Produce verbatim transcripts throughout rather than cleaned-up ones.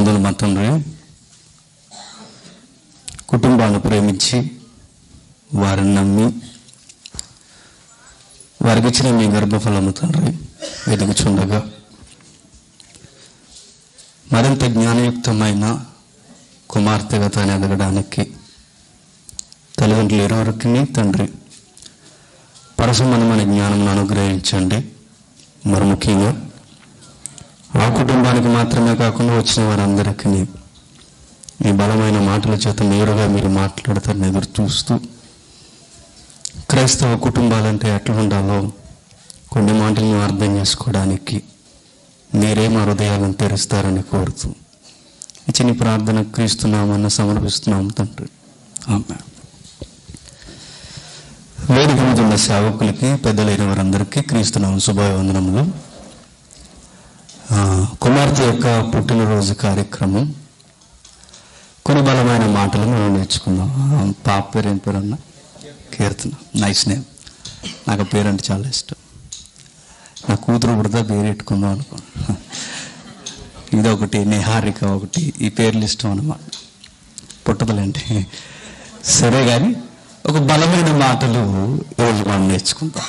పరిశుద్ధులు మా తండ్రి, కుటుంబాలను ప్రేమించి వారిని నమ్మి వారికి ఇచ్చిన మీ గర్భఫలము తండ్రి వెతుకుచుండగా మరింత జ్ఞానయుక్తమైన కుమార్తెగా తాను ఎదగడానికి తల్లిదండ్రులు ఇరువురికి తండ్రి పరసమనమైన జ్ఞానం అనుగ్రహించండి. మరి ముఖ్యంగా ఆ కుటుంబానికి మాత్రమే కాకుండా వచ్చిన వారందరికీ మీ బలమైన మాటల చేత నేరుగా మీరు మాట్లాడతారని ఎదురు చూస్తూ క్రైస్తవ కుటుంబాలంటే ఎట్లా ఉండాలో కొన్ని మాటలను అర్థం చేసుకోవడానికి మీరే మా హృదయాలను తెరుస్తారని కోరుతూ ఇచ్చిన ప్రార్థన క్రీస్తున్నామన్న సమర్పిస్తున్నాం తండ్రి. ఆమేన్. వేదిక మీద ఉన్న సేవకులకి, పెద్దలైన వారందరికీ క్రీస్తునామం శుభవందనములు. కుమార్తె యొక్క పుట్టినరోజు కార్యక్రమం, కొన్ని బలమైన మాటలు మనం నేర్చుకుందాం. పాప పేరు ఏం పేరు అన్న? కీర్తన. Nice name. నాకు పేరు అంటే చాలా ఇష్టం. నా కూతురు పుడితే పేరు పెట్టుకుందాం అనుకో. ఇదొకటి, నిహారిక ఒకటి. ఈ పేర్లు ఇష్టం అన్నమాట. పుట్టదులేండి. సరే కానీ ఒక బలమైన మాటలు ఈరోజు మనం నేర్చుకుందాం.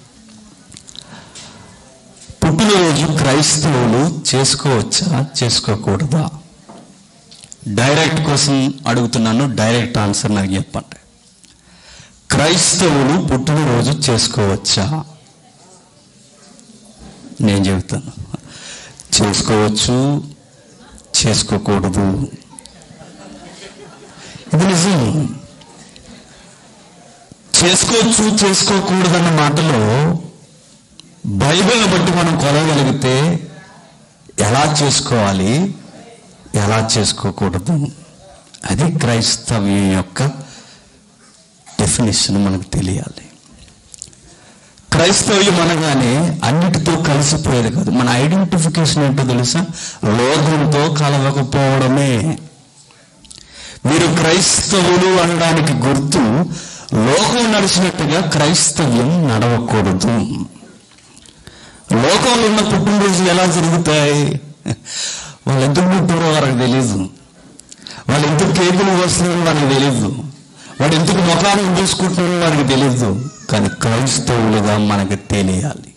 పుట్టినరోజు క్రైస్తవులు చేసుకోవచ్చా, చేసుకోకూడదా? డైరెక్ట్ కోసం అడుగుతున్నాను, డైరెక్ట్ ఆన్సర్ నాకు చెప్పండి. క్రైస్తవులు పుట్టినరోజు చేసుకోవచ్చా? నేను చెబుతాను, చేసుకోవచ్చు, చేసుకోకూడదు. ఇది నిజం. చేసుకోవచ్చు, చేసుకోకూడదన్న మాటలో బైబిల్ బట్టి మనం కొలగలిగితే ఎలా చేసుకోవాలి, ఎలా చేసుకోకూడదు, అది క్రైస్తవ్యం యొక్క డెఫినేషన్ మనకు తెలియాలి. క్రైస్తవ్యం అనగానే అన్నిటితో కలిసిపోయేది కాదు. మన ఐడెంటిఫికేషన్ ఏంటో తెలుసా? లోకంతో కలవకపోవడమే. మీరు క్రైస్తవులు అనడానికి గుర్తు లోకం నడిచినట్టుగా క్రైస్తవ్యం నడవకూడదు. లోకంలో ఉన్న పుట్టినరోజులు ఎలా జరుగుతాయి? వాళ్ళు ఎందుకు పుట్టారో వారికి తెలియదు, వాళ్ళు ఎందుకు కేకులు వస్తున్నారో వారికి తెలియదు, వాడు ఎందుకు ముఖాన్ని తీసుకుంటున్నారో వారికి తెలియదు. కానీ క్రైస్తవులుగా మనకు తెలియాలి.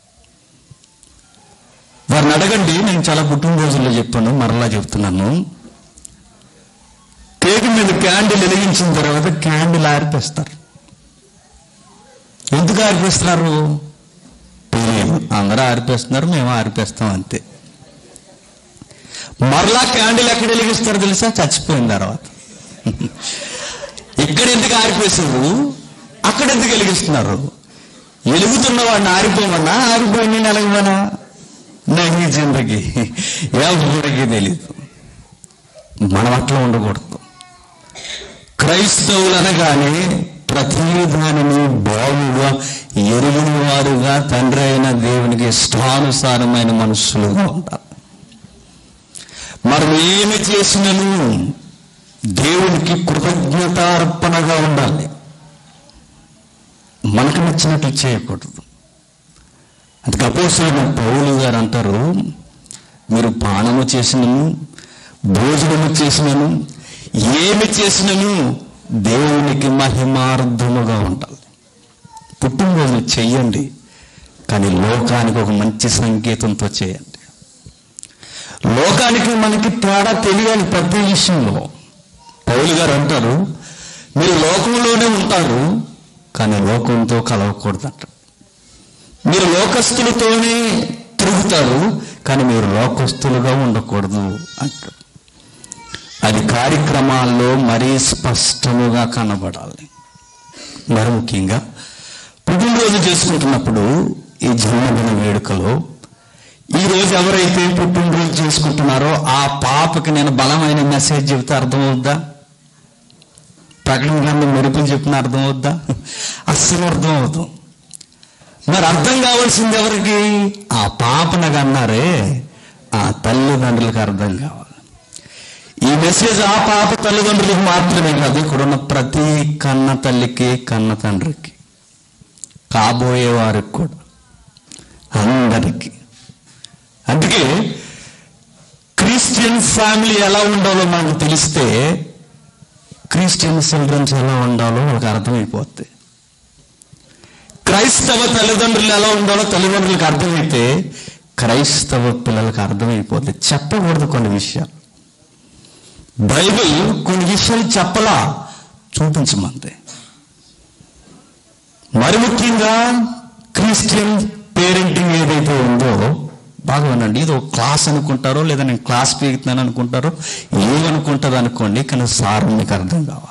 వారిని అడగండి. నేను చాలా పుట్టినరోజుల్లో చెప్పాను, మరలా చెప్తున్నాను. కేకు మీద క్యాండిల్ వెలిగించిన తర్వాత క్యాండిల్ ఆరిపేస్తారు. ఎందుకు ఆరిపేస్తున్నారు? అందరూ ఆరిపేస్తున్నారు, మేము ఆరిపేస్తాం అంతే. మరలా క్యాండిల్ ఎక్కడ వెలిగిస్తారు తెలుసా? చచ్చిపోయిన తర్వాత. ఇక్కడ ఎందుకు ఆరిపేశారు, అక్కడ ఎందుకు వెలిగిస్తున్నారు? వెలుగుతున్న వాడిని ఆరిపోమన్నా, ఆరిపోయిన నెలగమన్నా, నాకు జిందగీ ఎవరికి తెలీదు. మనం అట్లా ఉండకూడదు. క్రైస్తవులు అనగానే ప్రతి దానిని బాగుగా ఎరుగిన వారుగా, తండ్రి అయిన దేవునికి ఇష్టానుసారమైన మనుషులుగా ఉంటారు. మనం ఏమి చేసినను దేవునికి కృతజ్ఞతార్పణగా ఉండాలి. మనకు నచ్చినట్లు చేయకూడదు. అందుకే అపోస్తలుడైన పౌలు గారు అంటారు, మీరు పానము చేసినను, భోజనము చేసినను, ఏమి చేసినను దేవునికి మహిమార్థముగా ఉండాలి. పుట్టినరోజు చెయ్యండి, కానీ లోకానికి ఒక మంచి సంకేతంతో చేయండి. లోకానికి మనకి తేడా తెలియాలి ప్రతి విషయంలో. పౌలు గారు అంటారు, మీరు లోకంలోనే ఉంటారు, కానీ లోకంతో కలవకూడదంట. మీరు లోకస్తులతోనే తిరుగుతారు, కానీ మీరు లోకస్తులుగా ఉండకూడదు అంటారు. అది కార్యక్రమాల్లో మరీ స్పష్టముగా కనబడాలి. మరి ముఖ్యంగా పుట్టినరోజు చేసుకుంటున్నప్పుడు ఈ జన్మదిన వేడుకలో ఈరోజు ఎవరైతే పుట్టినరోజు చేసుకుంటున్నారో ఆ పాపకి నేను బలమైన మెసేజ్ చెబితే అర్థమవుద్దా? ప్రకటన గ్రంథం మెరుపులు చెప్పిన అర్థమవుద్దా? అస్సలు అర్థం అవుతాం. మరి అర్థం కావాల్సింది ఎవరికి? ఆ పాపనగా అన్నారే, ఆ తల్లిదండ్రులకు అర్థం కావాలి. ఈ మెసేజ్ ఆ పాప తల్లిదండ్రులకు మాత్రమే కాదు, ఇక్కడున్న ప్రతి కన్న తల్లికి, కన్న తండ్రికి, కాబోయే వారికి కూడా, అందరికీ. అందుకే క్రీస్తు క్రిస్టియన్ ఫ్యామిలీ ఎలా ఉండాలో మనకు తెలిస్తే క్రిస్టియన్ చిల్డ్రన్స్ ఎలా ఉండాలో వాళ్ళకి అర్థమైపోద్ది. క్రైస్తవ తల్లిదండ్రులు ఎలా ఉండాలో తల్లిదండ్రులకు అర్థమైతే క్రైస్తవ పిల్లలకు అర్థమైపోద్ది. చెప్పకూడదు కొన్ని విషయాలు. బైబిల్ కొన్ని విషయాలు చెప్పలా, చూపించమంది. మరి ముఖ్యంగా క్రిస్టియన్ పేరెంటింగ్ ఏదైతే ఉందో బాగా వినండి. ఇది ఒక క్లాస్ అనుకుంటారో లేదా నేను క్లాస్ పీకుతున్నాను అనుకుంటారో ఏమనుకుంటారు అనుకోండి, కానీ సార్ మీకు అర్థం కావాలి.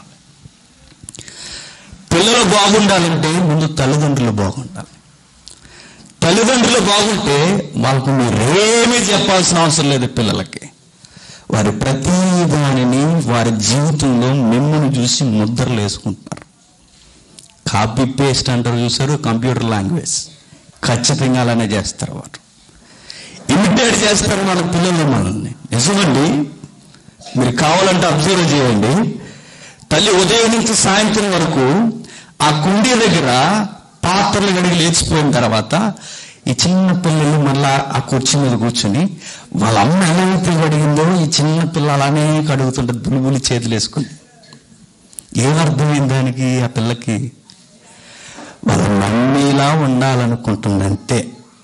పిల్లలు బాగుండాలంటే ముందు తల్లిదండ్రులు బాగుండాలి. తల్లిదండ్రులు బాగుంటే వాళ్ళకు మీరేమీ చెప్పాల్సిన అవసరం లేదు. పిల్లలకి వారి ప్రతి దానిని వారి జీవితంలో మిమ్మల్ని చూసి ముద్రలు వేసుకుంటారు. కాపీ పేస్ట్ అంటారు చూసారు, కంప్యూటర్ లాంగ్వేజ్. ఖచ్చితంగా అలానే చేస్తారు. వారు ఇమిటేట్ చేస్తారు మన పిల్లలు మనల్ని. నిజమండి, మీరు కావాలంటే అబ్జర్వ్ చేయండి. తల్లి ఉదయం నుంచి సాయంత్రం వరకు ఆ కుండీ దగ్గర పాత్రలు గడిగి లేచిపోయిన తర్వాత ఈ చిన్న పిల్లలు మళ్ళా ఆ కుర్చీ మీద కూర్చొని వాళ్ళ అమ్మ ఎలా అయితే కడిగిందో ఈ చిన్న పిల్ల అలానే కడుగుతుంటారు, బులిబులి చేతులు వేసుకుని. ఏమర్థమైంది దానికి? ఆ పిల్లకి వాళ్ళ మమ్మీలా ఉండాలనుకుంటుందంటే.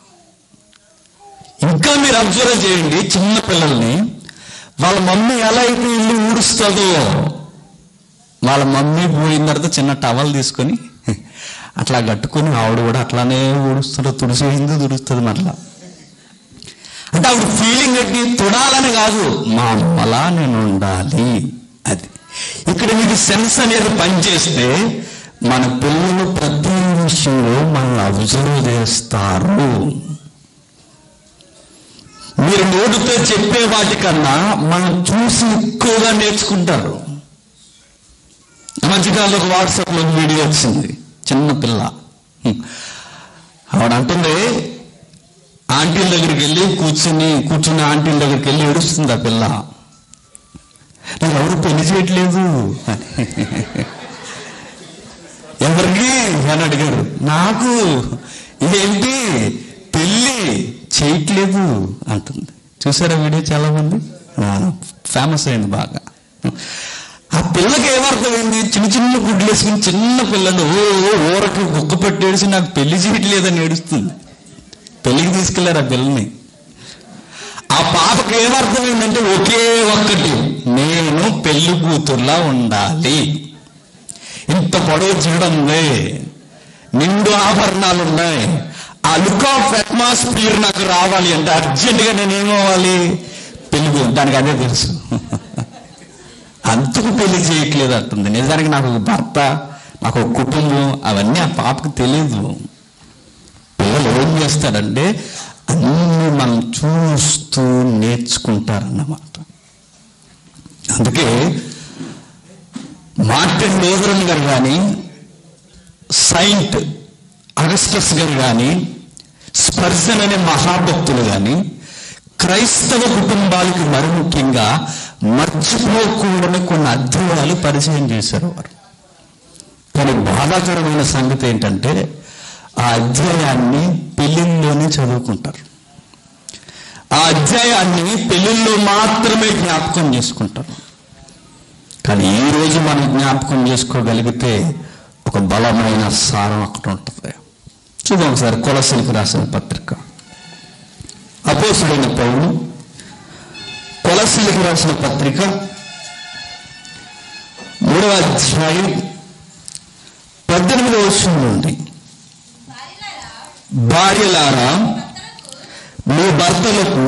ఇంకా మీరు అబ్జర్వ్ చేయండి, చిన్న పిల్లల్ని వాళ్ళ మమ్మీ ఎలా అయితే ఇల్లు ఊడుస్తుందో వాళ్ళ మమ్మీ పోయిన తర్వాత చిన్న టవల్ తీసుకొని అట్లా కట్టుకొని ఆవిడ కూడా అట్లానే ఊడుస్తుంటుంది. తుడిసేసింది తుడుస్తుంది మరలా. అంటే ఆవిడ ఫీలింగ్ ఏంటి? తుడాలని కాదు, మా అమ్మలా నేను ఉండాలి. అది ఇక్కడ మీకు సెన్స్ అనేది పనిచేస్తే మన పిల్లలు ప్రతి విషయంలో మనల్ని అబ్జర్వ్ చేస్తారు. మీరు నోటితో చెప్పే వాటికన్నా మనం చూసి ఎక్కువగా నేర్చుకుంటారు. మధ్యకాలంలో ఒక వాట్సాప్లో వీడియో వచ్చింది. చిన్న పిల్ల ఆవిడ అంటుంది, ఆంటీల దగ్గరికి వెళ్ళి కూర్చుని కూర్చుని ఆంటీల దగ్గరికి వెళ్ళి ఏడుస్తుంది ఆ పిల్ల. నాకు ఎవరు పెళ్లి చేయట్లేదు. ఎవరికి అని అడిగారు. నాకు ఇదేంటి పెళ్ళి చేయట్లేదు అంటుంది. చూసారా వీడియో? చాలా మంది ఫేమస్ అయింది బాగా. ఆ పిల్లకి ఏమర్థమైంది? చిన్న చిన్న గుడ్లు వేసుకుని చిన్న పిల్లలు ఓ ఊరకి గుక్క పెట్టేసి నాకు పెళ్లి చేయట్లేదని ఏడుస్తుంది. పెళ్లికి తీసుకెళ్లారు ఆ పిల్లని. ఆ పాపకి ఏమర్థమైందంటే ఒకే ఒక్కటి, నేను పెళ్లి కూతుర్లా ఉండాలి. ఇంత పొడవు చూడం ఉంది, నిండు ఆభరణాలు ఉన్నాయి, ఆ లుక్ ఆఫ్ అట్మాస్ఫియర్ నాకు రావాలి అంటే అర్జెంటుగా నేను ఏమవ్వాలి? పెళ్లి. దానికి అదే తెలుసు, అందుకు పెళ్లి చేయట్లేదు అంటుంది. నిజానికి నాకు ఒక భర్త, నాకు ఒక కుటుంబం, అవన్నీ ఆ పాపకు తెలియదు. పిల్లలు ఏం చేస్తారంటే అన్నీ మనం చూస్తూ నేర్చుకుంటారన్నమాట. అందుకే మార్టిన్ లూథరన్ గారు కానీ, సెయింట్ అగస్టస్ గారు కానీ, స్పర్జన్ అనే మహాభక్తులు కానీ క్రైస్తవ కుటుంబాలకు మరి ముఖ్యంగా మర్చిపోకూడని కొన్ని అధ్యాయాలు పరిచయం చేశారు వారు. కానీ బాధాకరమైన సంగతి ఏంటంటే ఆ అధ్యాయాన్ని పెళ్లిల్లోనే చదువుకుంటారు. ఆ అధ్యాయాన్ని పెళ్లిల్లో మాత్రమే జ్ఞాపకం చేసుకుంటారు. కానీ ఈరోజు మనం జ్ఞాపకం చేసుకోగలిగితే ఒక బలమైన సారం అక్కడ ఉంటుంది. చూద్దాం ఒకసారి కొలస్సీలకు రాసిన పత్రిక. అపోస్తుడైన పౌలు కొలస్సీలకు రాసిన పత్రిక మూడవ అధ్యాయం పద్దెనిమిదవ వచనం నుండి, భార్యలారా మీ భర్తలకు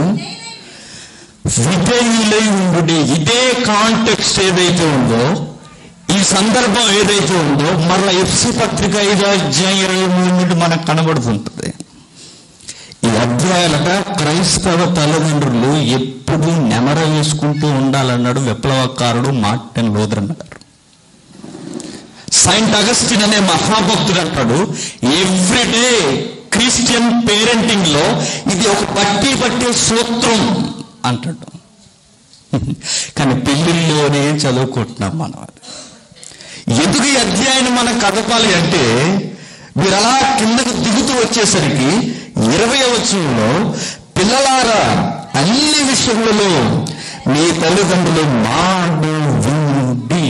విధేయులై ఉండుడి. ఇదే కాంటెక్స్ట్ ఏదైతే ఉందో, ఈ సందర్భం ఏదైతే ఉందో మరలా ఎఫ్సి పత్రిక ఐదో అధ్యాయం ఇరవై మూడు నుండి మనకు కనబడుతుంటుంది. ఈ అధ్యాయాలట క్రైస్తవ తల్లిదండ్రులు ఎప్పుడు నెమర వేసుకుంటూ ఉండాలన్నాడు విప్లవకారుడు మార్టిన్ లూథరన్ గారు. సెయింట్ అగస్టిన్ అనే మహాభక్తుడు అంటాడు, ఎవ్రీడే క్రిస్టియన్ పేరెంటింగ్ లో ఇది ఒక పట్టి పట్టే సూత్రం అంటాడు. కానీ పెళ్లిల్లోనే చదువుకుంటున్నాం మనం. అది ఎందుకు ఈ అధ్యాయాన్ని మనం కదపాలి అంటే, మీరు అలా కిందకు దిగుతూ వచ్చేసరికి ఇరవై వచనంలో, పిల్లలారా అన్ని విషయములలో నీ తల్లిదండ్రులు మాట వినుడి.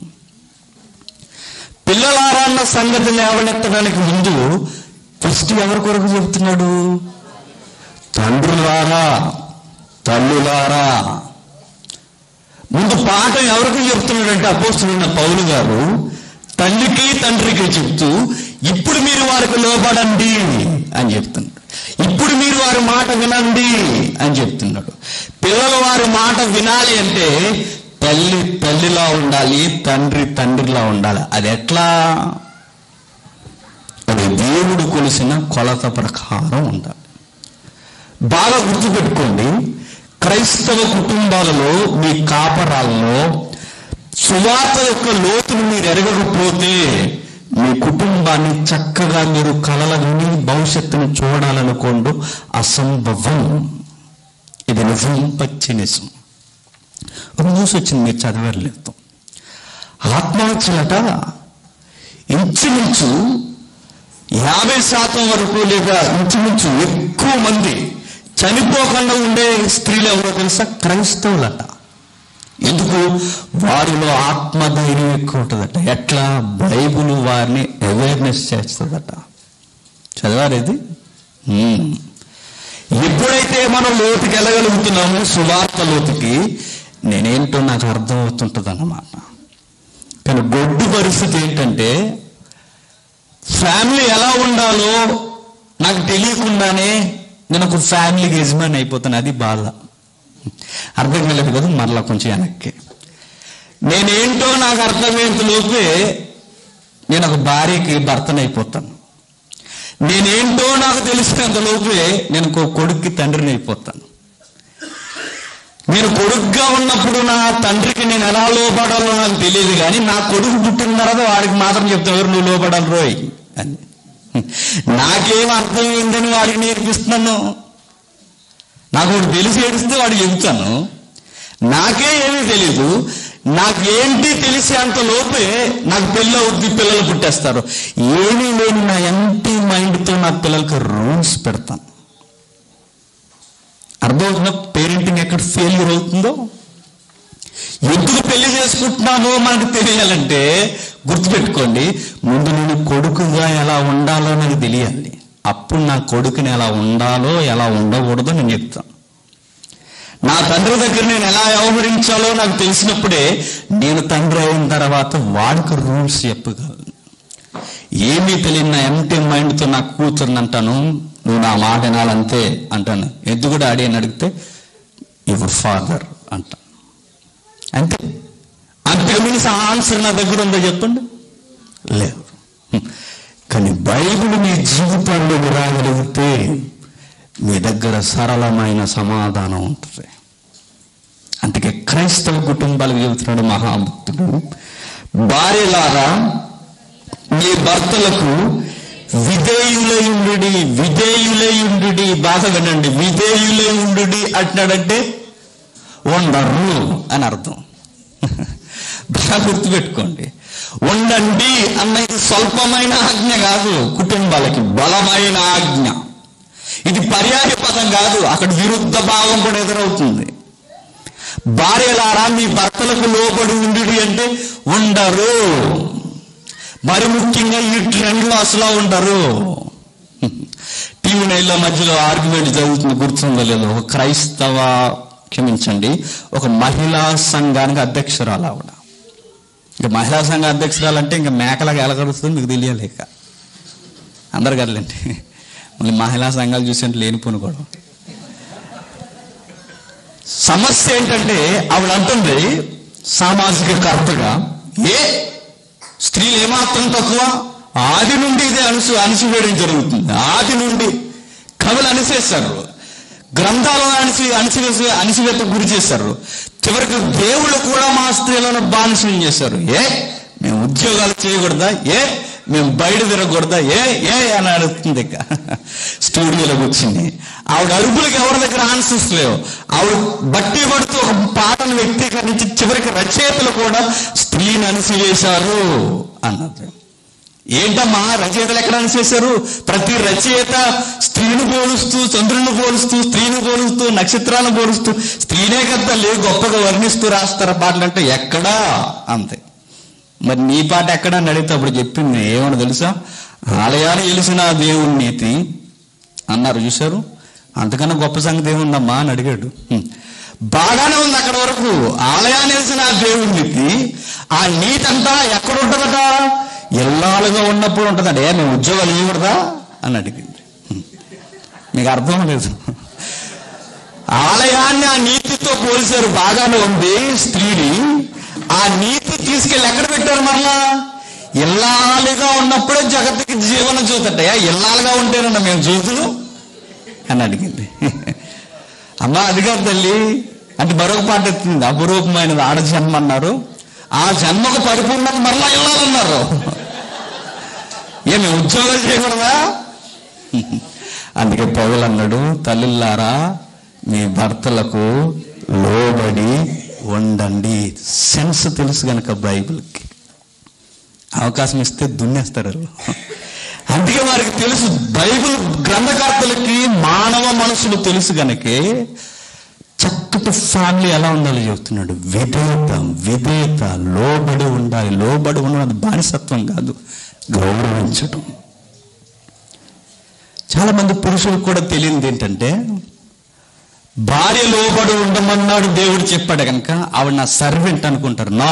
పిల్లలారా అన్న సంగతి లేవనెత్తడానికి ముందు ఫస్ట్ ఎవరి కొరకు చెబుతున్నాడు? తండ్రులారా, తల్లులారా. ముందు పాఠం ఎవరికి చెప్తున్నాడంటే అపోస్తలుడైన పౌలు గారు తల్లికి తండ్రికి చెప్తూ ఇప్పుడు మీరు వారికి లోబడండి అని చెప్తున్నాడు. ఇప్పుడు మీరు వారి మాట వినండి అని చెప్తున్నాడు. పిల్లలు వారి మాట వినాలి అంటే తల్లి తల్లిలా ఉండాలి, తండ్రి తండ్రిలా ఉండాలి. అది ఎట్లా? అది దేవుడు కొలిసిన కొలత ప్రకారం ఉండాలి. బాగా గుర్తుపెట్టుకోండి, క్రైస్తవ కుటుంబాలలో మీ కాపరాల్లో సువార్త యొక్క లోతును మీరు ఎరగకపోతే మీ కుటుంబాన్ని చక్కగా మీరు కలలని భవిష్యత్తును చూడాలనుకోండు అసంభవం. ఇది నిజం, పచ్చి నిజం. ఒక న్యూస్ వచ్చింది, మీరు చదవలేదు. ఆత్మహత్యలట ఇంచుమించు యాభై శాతం వరకు లేదా ఇంచుమించు ఎక్కువ మంది చనిపోకుండా ఉండే స్త్రీలు ఎవరో తెలుసా? క్రైస్తవులట. ఎందుకు? వారిలో ఆత్మధైర్యం ఎక్కువ ఉంటుందట. ఎట్లా? బైబుల్ వారిని అవేర్నెస్ చేస్తుందట. చదివారు ఇది? ఎప్పుడైతే మనం లోతుకి వెళ్ళగలుగుతున్నామో, సువార్త లోతుకి, నేనేంటో నాకు అర్థం అవుతుంటుంది అన్నమాట. కానీ గొడ్డు పరిస్థితి ఏంటంటే ఫ్యామిలీ ఎలా ఉండాలో నాకు తెలియకుండానే నేను ఒక ఫ్యామిలీకి యజమాని అయిపోతాను. అది బాధ. అర్థం కాలేదు కదా, మరలా కొంచెం వెనక్కి. నేనేంటో నాకు అర్థమయ్యేంత లోపే నేను ఒక భార్యకి భర్తను అయిపోతాను. నేనేంటో నాకు తెలిసినంత లోపే నేను ఒక కొడుక్కి తండ్రిని అయిపోతాను. నేను కొడుకుగా ఉన్నప్పుడు నా తండ్రికి నేను ఎలా లోపడాలో నాకు తెలియదు, కానీ నా కొడుకు పుట్టిన తర్వాత వాడికి మాత్రం చెప్తాను, ఎవరు నువ్వు లోపడాలి రోయ్ అని. నాకేం అర్థమైందని వాడికి నేర్పిస్తున్నాను. నాకు వాడు తెలిసి ఏడిస్తే వాడికి చెబుతాను. నాకే ఏమీ తెలీదు. నాకేంటి తెలిసే అంత లోపే నాకు పెళ్ళి అవుద్ది, పిల్లలు పుట్టేస్తారు. ఏమీ లేని నా ఎంటీ మైండ్తో నా పిల్లలకి రూల్స్ పెడతాను. అర్థమవుతున్న పేరెంటింగ్ ఎక్కడ ఫెయిల్యూర్ అవుతుందో. ఎందుకు పెళ్లి చేసుకుంటున్నామో మనకు తెలియాలంటే గుర్తుపెట్టుకోండి, ముందు నేను కొడుకుగా ఎలా ఉండాలో నాకు తెలియాలి. అప్పుడు నా కొడుకుని ఎలా ఉండాలో ఎలా ఉండకూడదో నేను చెప్తాను. నా తండ్రి దగ్గర నేను ఎలా వ్యవహరించాలో నాకు తెలిసినప్పుడే నేను తండ్రి అయిన తర్వాత వాడికి రూల్స్ చెప్పగలను. ఏమీ తెలియని నా ఎంటీ మైండ్తో నాకు కూతుర్ని అంటాను, నువ్వు నా మాట వినాలంతే అంటాను. ఎందుకు డాడీ అని అడిగితే యువర్ ఫాదర్ అంటాను. అంతే. అంతే మీన్స్ ఆన్సర్ నా దగ్గర ఉందో చెప్పండి? లేదు. కానీ బైబిల్ మీ జీవితంలోకి రాగలిగితే మీ దగ్గర సరళమైన సమాధానం ఉంటుంది. అందుకే క్రైస్తవ కుటుంబాలకు చెబుతున్నాడు మహాభక్తుడు, భార్యలారా మీ భర్తలకు విధేయులయుండుడి. విధేయులయుండుడి. బాగా వినండి, విధేయులయుండుడి అంటున్నాడంటే ఉండరు అని అర్థం. బాగా గుర్తుపెట్టుకోండి. ఉండండి అన్నది స్వల్పమైన ఆజ్ఞ కాదు, కుటుంబాలకి బలమైన ఆజ్ఞ. ఇది పర్యాయ పదం కాదు, అక్కడ విరుద్ధ భావం కూడా ఎదురవుతుంది. భార్యలారా మీ భర్తలకు లోబడి ఉండుడి అంటే ఉండరు. మరి ముఖ్యంగా ఈ ట్రెండ్లో అసలు ఉండరు. టీవీ నైన్ల మధ్యలో ఆర్గ్యుమెంట్ జరుగుతుంది, గుర్తుందో లేదో. ఒక క్రైస్తవ క్షమించండి ఒక మహిళా సంఘానికి అధ్యక్షురాలు ఆవిడ. ఇంకా మహిళా సంఘ అధ్యక్షురాలు అంటే ఇంకా మేకలాగా ఎలగడుస్తుంది, మీకు తెలియలేక అందరు కదలండి. మళ్ళీ మహిళా సంఘాలు చూసినట్టు లేనిపోను కూడా. సమస్య ఏంటంటే ఆవిడ అంటుంది సామాజిక కర్తగా, ఏ స్త్రీలు ఏమాత్రం తక్కువ, ఆది నుండి ఇదే అణిసి అణిసివేయడం జరుగుతుంది. ఆది నుండి కవులు అణిసేస్తారు, గ్రంథాలను అణిసి అణిసివేసి అణిసివేతకు గురి చేశారు. చివరికి దేవుళ్ళు కూడా మా స్త్రీలను బానిసం చేశారు. ఏ మేము ఉద్యోగాలు చేయకూడదా? ఏ మేము బయట తిరగకూడదా? ఏ ఏ అని అడుగుతుంది. ఇక స్టూడియోలోకి వచ్చింది. ఆవిడ అరుపులకు ఎవరి దగ్గర ఆన్సర్స్ లేవు. ఆవిడ బట్టి పడుతూ ఒక పాటను వ్యక్తీకరించి చివరికి రచయితలు కూడా స్త్రీని అణిసివేశారు అన్నది. ఏంటమ్మా రచయితలు ఎక్కడ చేశారు? ప్రతి రచయిత స్త్రీని పోలుస్తూ, చంద్రుని పోలుస్తూ, స్త్రీని పోలుస్తూ, నక్షత్రాలను పోలుస్తూ, స్త్రీనే కదా లేదు గొప్పగా వర్ణిస్తూ రాస్తారు పాటలు అంటే ఎక్కడా అంతే. మరి నీ పాట ఎక్కడా అని అడిగితే అప్పుడు చెప్పింది ఏమన్నా తెలుసా? ఆలయాలు వెలిసిన దేవుని నీతి అన్నారు, చూశారు. అంతకన్నా గొప్ప సంగతి ఏముందమ్మా అని అడిగాడు. బాగానే ఉంది అక్కడ వరకు. ఆలయాన్ని వెలిసిన దేవుని నీతి, ఆ నీతి అంతా ఎక్కడ ఉంటుందట? ఎల్లాలుగా ఉన్నప్పుడు ఉంటుందండి. ఏ మేము ఉద్యోగాలు ఇవ్వకూడదా అని అడిగింది. మీకు అర్థం లేదు. ఆలయాన్ని ఆ నీతితో పోల్చారు, బాగానే ఉంది స్త్రీని. ఆ నీతి తీసుకెళ్ళి ఎక్కడ పెట్టారు? మరలా ఇల్లాలుగా ఉన్నప్పుడే జగత్తుకి జీవనం చూతట. ఇల్లాలుగా ఉంటేనన్నా మేము చూతులు అని అడిగింది. అమ్మా అది కాదు తల్లి అంటే మరొక పాట ఎత్తింది. అపురూపమైనది ఆడ జన్మ అన్నారు, ఆ జన్మకు పరిపూర్ణంగా మరలా ఇల్లాలన్నారు. ఏమి ఉద్యోగాలు చేయకూడదా? అందుకే పౌలు అన్నాడు, తల్లిల్లారా మీ భర్తలకు లోబడి ఉండండి. సెన్స్ తెలుసు కనుక బైబిల్కి అవకాశం ఇస్తే దున్నేస్తారు. అందుకే వారికి తెలుసు, బైబిల్ గ్రంథకర్తలకి మానవ మనసులు తెలుసు కనుకే చక్కటి ఫ్యామిలీ ఎలా ఉండాలో చెబుతున్నాడు. విధేయత విధేయత లోబడి ఉండాలి. లోబడి ఉన్నది బానిసత్వం కాదు, గౌరవించడం. చాలా మంది పురుషులకు కూడా తెలియదు ఏంటంటే, భార్య లోబడి ఉండమన్నాడు దేవుడు చెప్పాడు కనుక ఆవిడ నా సర్వెంట్ అనుకుంటారు. నా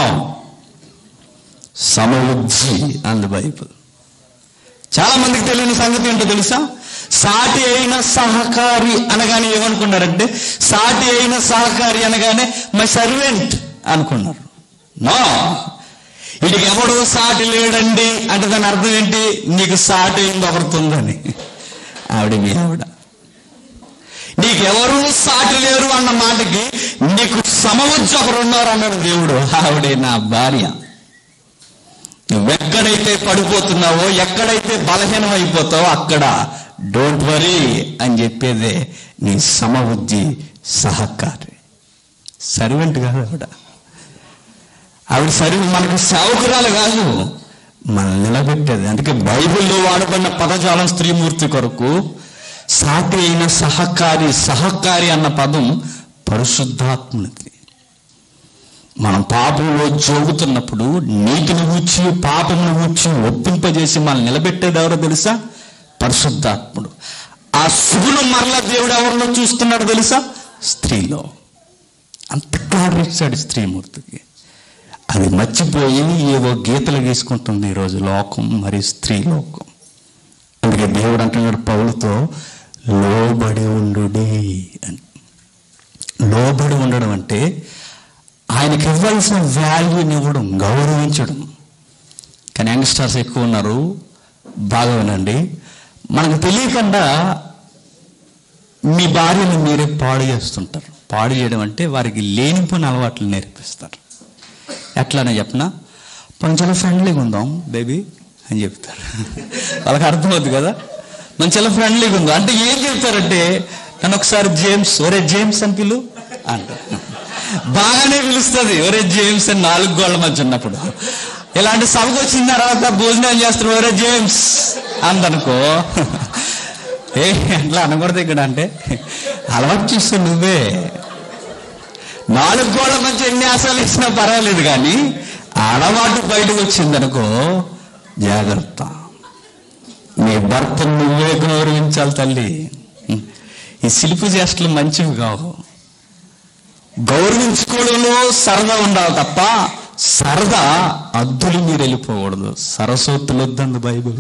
సమవుజ్జి అంది బైబిల్. చాలా మందికి తెలియని సంగతి ఏంటో తెలుసా? సాటి అయిన సహకారి అనగానే ఏమనుకున్నారంటే, సాటి అయిన సహకారి అనగానే మై సర్వెంట్ అనుకున్నారు. నా వీడికి ఎవడు సాటి లేడండి అంటే దాని అర్థం ఏంటి? నీకు సాటి అయింది ఒకరుతుందని. ఆవిడ మీ ఆవిడ. నీకెవరు సాటి లేరు అన్న మాటకి నీకు సమవుజ్జి ఒకరు ఉన్నారు అన్నాడు దేవుడు. ఆవిడే నా భార్య. నువ్వెక్కడైతే పడిపోతున్నావో, ఎక్కడైతే బలహీనం అయిపోతావో అక్కడ డోంట్ వరీ అని చెప్పేదే నీ సమవుజ్జి సహకారి. సర్వెంట్ కాదు ఆవిడ. ఆవిడ సరి మనకు సేవకురాలు కాదు, మనం నిలబెట్టేది. అందుకే బైబిల్లో వాడబడిన పదజాలం స్త్రీమూర్తి కొరకు సాటి అయిన సహకారి. సహకారి అన్న పదం పరిశుద్ధాత్మునిది. మనం పాపంలో జోగుతున్నప్పుడు నీతిని గూర్చి పాపమును గూర్చి ఒప్పింపజేసి మనం నిలబెట్టేది ఎవరో తెలుసా? పరిశుద్ధాత్ముడు. ఆ సుగుణం మరలా దేవుడు ఎవరిలో చూస్తున్నాడు తెలుసా? స్త్రీలో. అంత కారణించాడు స్త్రీమూర్తికి. అది మర్చిపోయి ఏవో గీతలు గీసుకుంటుంది ఈరోజు లోకం, మరి స్త్రీ లోకం. అందుకే దేవుడు అంటున్నాడు పౌలుతో, లోబడి ఉండుడి అని. లోబడి ఉండడం అంటే ఆయనకి ఇవ్వాల్సిన వాల్యూని ఇవ్వడం, గౌరవించడం. కానీ యంగ్స్టర్స్ ఎక్కువ ఉన్నారు, బాగా వినండి. మనకు తెలియకుండా మీ భార్యను మీరే పాడు చేస్తుంటారు. పాడు చేయడం అంటే వారికి లేనిపోయిన అలవాట్లు నేర్పిస్తారు. ఎట్లానే చెప్పినా మనం చాలా ఫ్రెండ్లీగా ఉందాం బేబీ అని చెప్తారు. వాళ్ళకి అర్థమవుతుంది కదా, మనం చాలా ఫ్రెండ్లీగా ఉందాం అంటే ఏం చెప్తారంటే, నన్ను ఒకసారి జేమ్స్, ఒరే జేమ్స్ అని పిలు అంటారు. బాగానే పిలుస్తుంది, ఒరే జేమ్స్ అని నాలుగు గోళ్ల మధ్య ఉన్నప్పుడు. ఇలాంటి సభకు వచ్చిన తర్వాత భోజనం చేస్తారు, ఒరే జేమ్స్ అందనుకో. ఏ అట్లా అనకూడదు ఇక్కడ. అంటే అలవాటు చేస్తే నువ్వే. నాలుగు గోళ్ల మధ్య ఎన్ని ఆశలు ఇచ్చినా పర్వాలేదు, కానీ అలవాటు బయటకు వచ్చిందనుకో జాగ్రత్త. నీ భర్త నువ్వే గౌరవించాలి తల్లి. ఈ శిల్పి చేష్టలు మంచివి కావు. గౌరవించుకోవడంలో సరదా ఉండాలి తప్ప సరదా అద్దులు మీరు వెళ్ళిపోకూడదు. సరస్వతులు వద్దంది బైబిల్.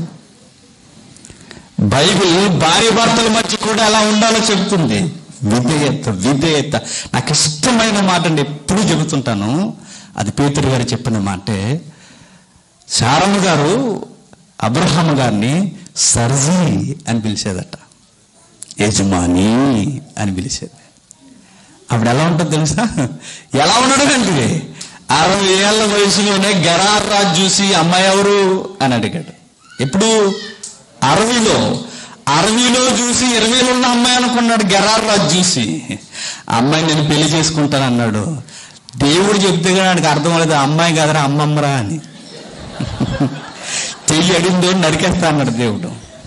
బైబిల్ భార్య భర్తల మధ్య కూడా ఎలా ఉండాలో చెబుతుంది. విధేయత విధేయత నాకు ఇష్టమైన మాట అండి, ఎప్పుడు చెబుతుంటాను. అది పేతురు గారు చెప్పిన మాటే. శారమ్మ గారు అబ్రహాం గారిని సర్జీ అని పిలిచేదట, యజమాని అని పిలిచేది. అప్పుడు ఎలా ఉంటుంది తెలుసా? ఎలా ఉండడం అంటే అరవై ఏళ్ల వయసులోనే గెరార్ రాజు చూసి అమ్మాయి ఎవరు అని అడిగాడు. ఎప్పుడు? అరవీలో. అరవీలో చూసి ఇరవైలో ఉన్న అమ్మాయి అనుకున్నాడు గెరార్ రాజు చూసి. అమ్మాయి నేను పెళ్లి చేసుకుంటాను అన్నాడు. దేవుడు చెప్తే కానీ ఆయనకు అర్థం అవ్వలేదు, అమ్మాయి కాదరా అమ్మమ్మరా అని. చెయ్యి అడిందో నరికేస్తా అన్నాడు దేవుడు.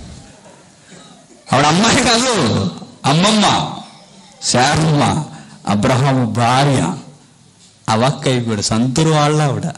ఆవిడ అమ్మాయి కాదు, అమ్మమ్మ శారమ్మ, అబ్రహాము భార్య. అవక్క అయిపోయాడు, సంతురు వాళ్ళ ఆవిడ.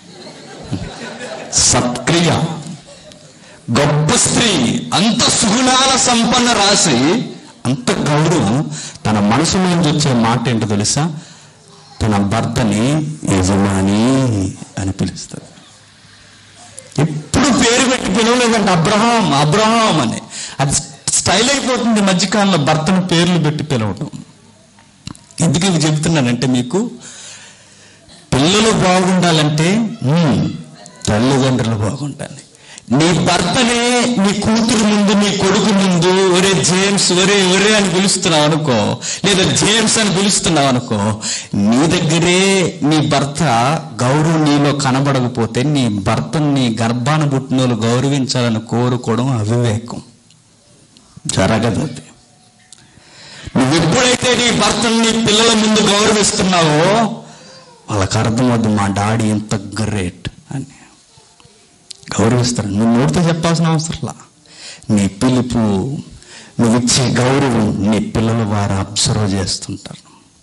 సత్క్రియ, గొప్ప స్త్రీ, అంత సుగుణాల సంపన్న రాసి, అంత గౌరవం. తన మనసు నుంచి వచ్చే మాట ఏంటో తెలుసా? తన భర్తని యజమాని అని పిలుస్తారు. ఎప్పుడు పేరు పెట్టి పిలవలేదంటే అబ్రహాం అబ్రహాం అని. అది స్టైల్ అయిపోతుంది మధ్యకాలంలో భర్తను పేర్లు పెట్టి పిలవటం. ఎందుకు ఇవి చెబుతున్నానంటే, మీకు పిల్లలు బాగుండాలంటే తల్లిదండ్రులు బాగుండాలి. నీ భర్తనే నీ కూతురు ముందు, నీ కొడుకు ముందు ఒరే జేమ్స్ ఒరే ఒరే అని పిలుస్తున్నావు అనుకో, లేదా జేమ్స్ అని పిలుస్తున్నావు అనుకో, నీ దగ్గరే నీ భర్త గౌరవం నీలో కనబడకపోతే నీ భర్తను నీ గర్భాన పుట్టిన వాళ్ళు గౌరవించాలని కోరుకోవడం అవివేకం. జరగదు అది. నువ్వు ఎప్పుడైతే నీ భర్తను నీ పిల్లల ముందు గౌరవిస్తున్నావో వాళ్ళకి అర్థమవుతుంది, మా డాడీ ఎంత గ్రేట్ అని గౌరవిస్తారు. నువ్వు నోటితో చెప్పాల్సిన అవసరంలా. నీ పిలుపు, నువ్వు ఇచ్చే గౌరవం నీ పిల్లలు వారు అబ్జర్వ్ చేస్తుంటారు.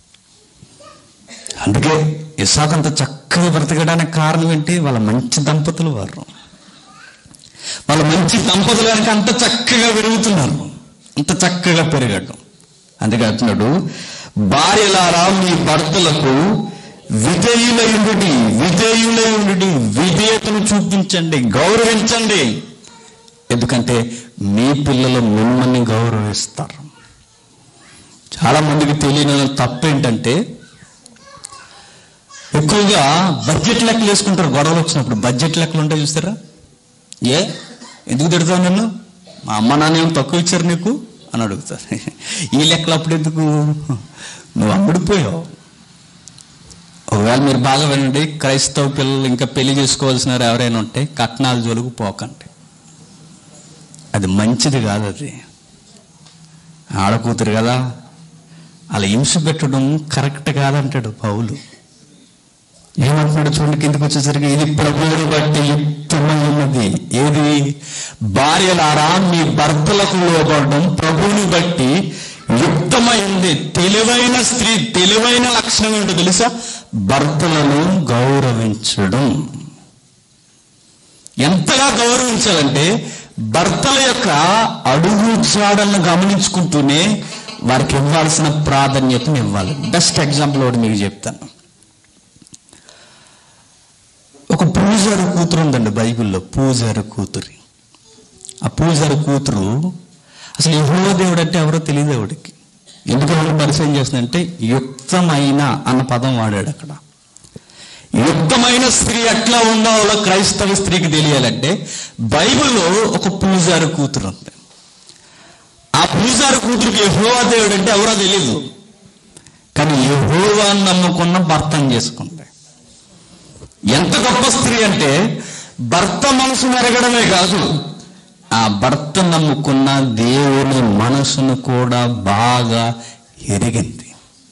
అందుకే ఇస్సాకు అంత చక్కగా బ్రతకడానికి కారణం ఏంటి? వాళ్ళ మంచి దంపతులు వారు. వాళ్ళ మంచి దంపతులు కనుక అంత చక్కగా పెరుగుతున్నారు, అంత చక్కగా పెరగడం. అందుకే అంటున్నాడు, భార్యలారా మీ భర్తలకు విధేయులయుండుడి విధేయులయుండుడి విధేయతను చూపించండి, గౌరవించండి. ఎందుకంటే మీ పిల్లలు మిమ్మల్ని గౌరవిస్తారు. చాలా మందికి తెలియని తప్పేంటంటే, ఎక్కువగా బడ్జెట్ లెక్కలు వేసుకుంటారు. గొడవలు వచ్చినప్పుడు బడ్జెట్ లెక్కలు ఉంటాయి చూస్తారా? ఏ ఎందుకు తిడతావు నన్ను, మా అమ్మ నాన్న ఏమో తక్కువ ఇచ్చారు నీకు అని అడుగుతారు. ఈ లెక్కలు అప్పుడు ఎందుకు, నువ్వు అమ్ముడిపోయావు. ఒకవేళ మీరు బాగా వినండి, క్రైస్తవ పిల్లలు ఇంకా పెళ్లి చేసుకోవాల్సిన ఎవరైనా ఉంటే కట్నాల జోలికి పోకండి. అది మంచిది కాదు. అది ఆడకూతురు కదా, అలా హింస పెట్టడం కరెక్ట్ కాదంటాడు పౌలు. ఏమంటున్నాడు చూడండి, కిందకి వచ్చేసరికి, ఇది ప్రభువుని బట్టి యుక్తమైనది. ఏది? భార్యలారా మీ భర్తలకు లోబడడం ప్రభువుని బట్టి యుక్తమైంది. తెలివైన స్త్రీ తెలివైన లక్షణం ఏంటో తెలుసా? భర్తలను గౌరవించడం. ఎంతగా గౌరవించాలంటే, భర్తల యొక్క అడుగు జాడలను గమనించుకుంటూనే వారికి ఇవ్వాల్సిన ప్రాధాన్యతను ఇవ్వాలి. బెస్ట్ ఎగ్జాంపుల్ ఒకటి మీకు చెప్తాను. ఒక పూజారి కూతురు ఉందండి బైబిల్లో, పూజారి కూతురు. ఆ పూజారి కూతురు అసలు యెహోవా దేవుడు అంటే ఎవరో తెలియదు ఆవిడకి. ఎందుకు ఎవరు పరిచయం చేస్తుందంటే, యుక్తమైన అన్న పదం వాడాడు అక్కడ. యుక్తమైన స్త్రీ ఎట్లా ఉండాలో క్రైస్తవ స్త్రీకి తెలియాలంటే, బైబిల్లో ఒక పూజారి కూతురు ఉంది. ఆ పూజారి కూతురికి యెహోవా దేవుడు అంటే ఎవరో తెలియదు, కానీ యెహోవాను నమ్ముకున్న భర్తను చేసుకుంది. ఎంత గొప్ప స్త్రీ అంటే, భర్త మనసు మెరగడమే కాదు, ఆ భర్త నమ్ముకున్న దేవుని మనసును కూడా బాగా ఎరిగింది.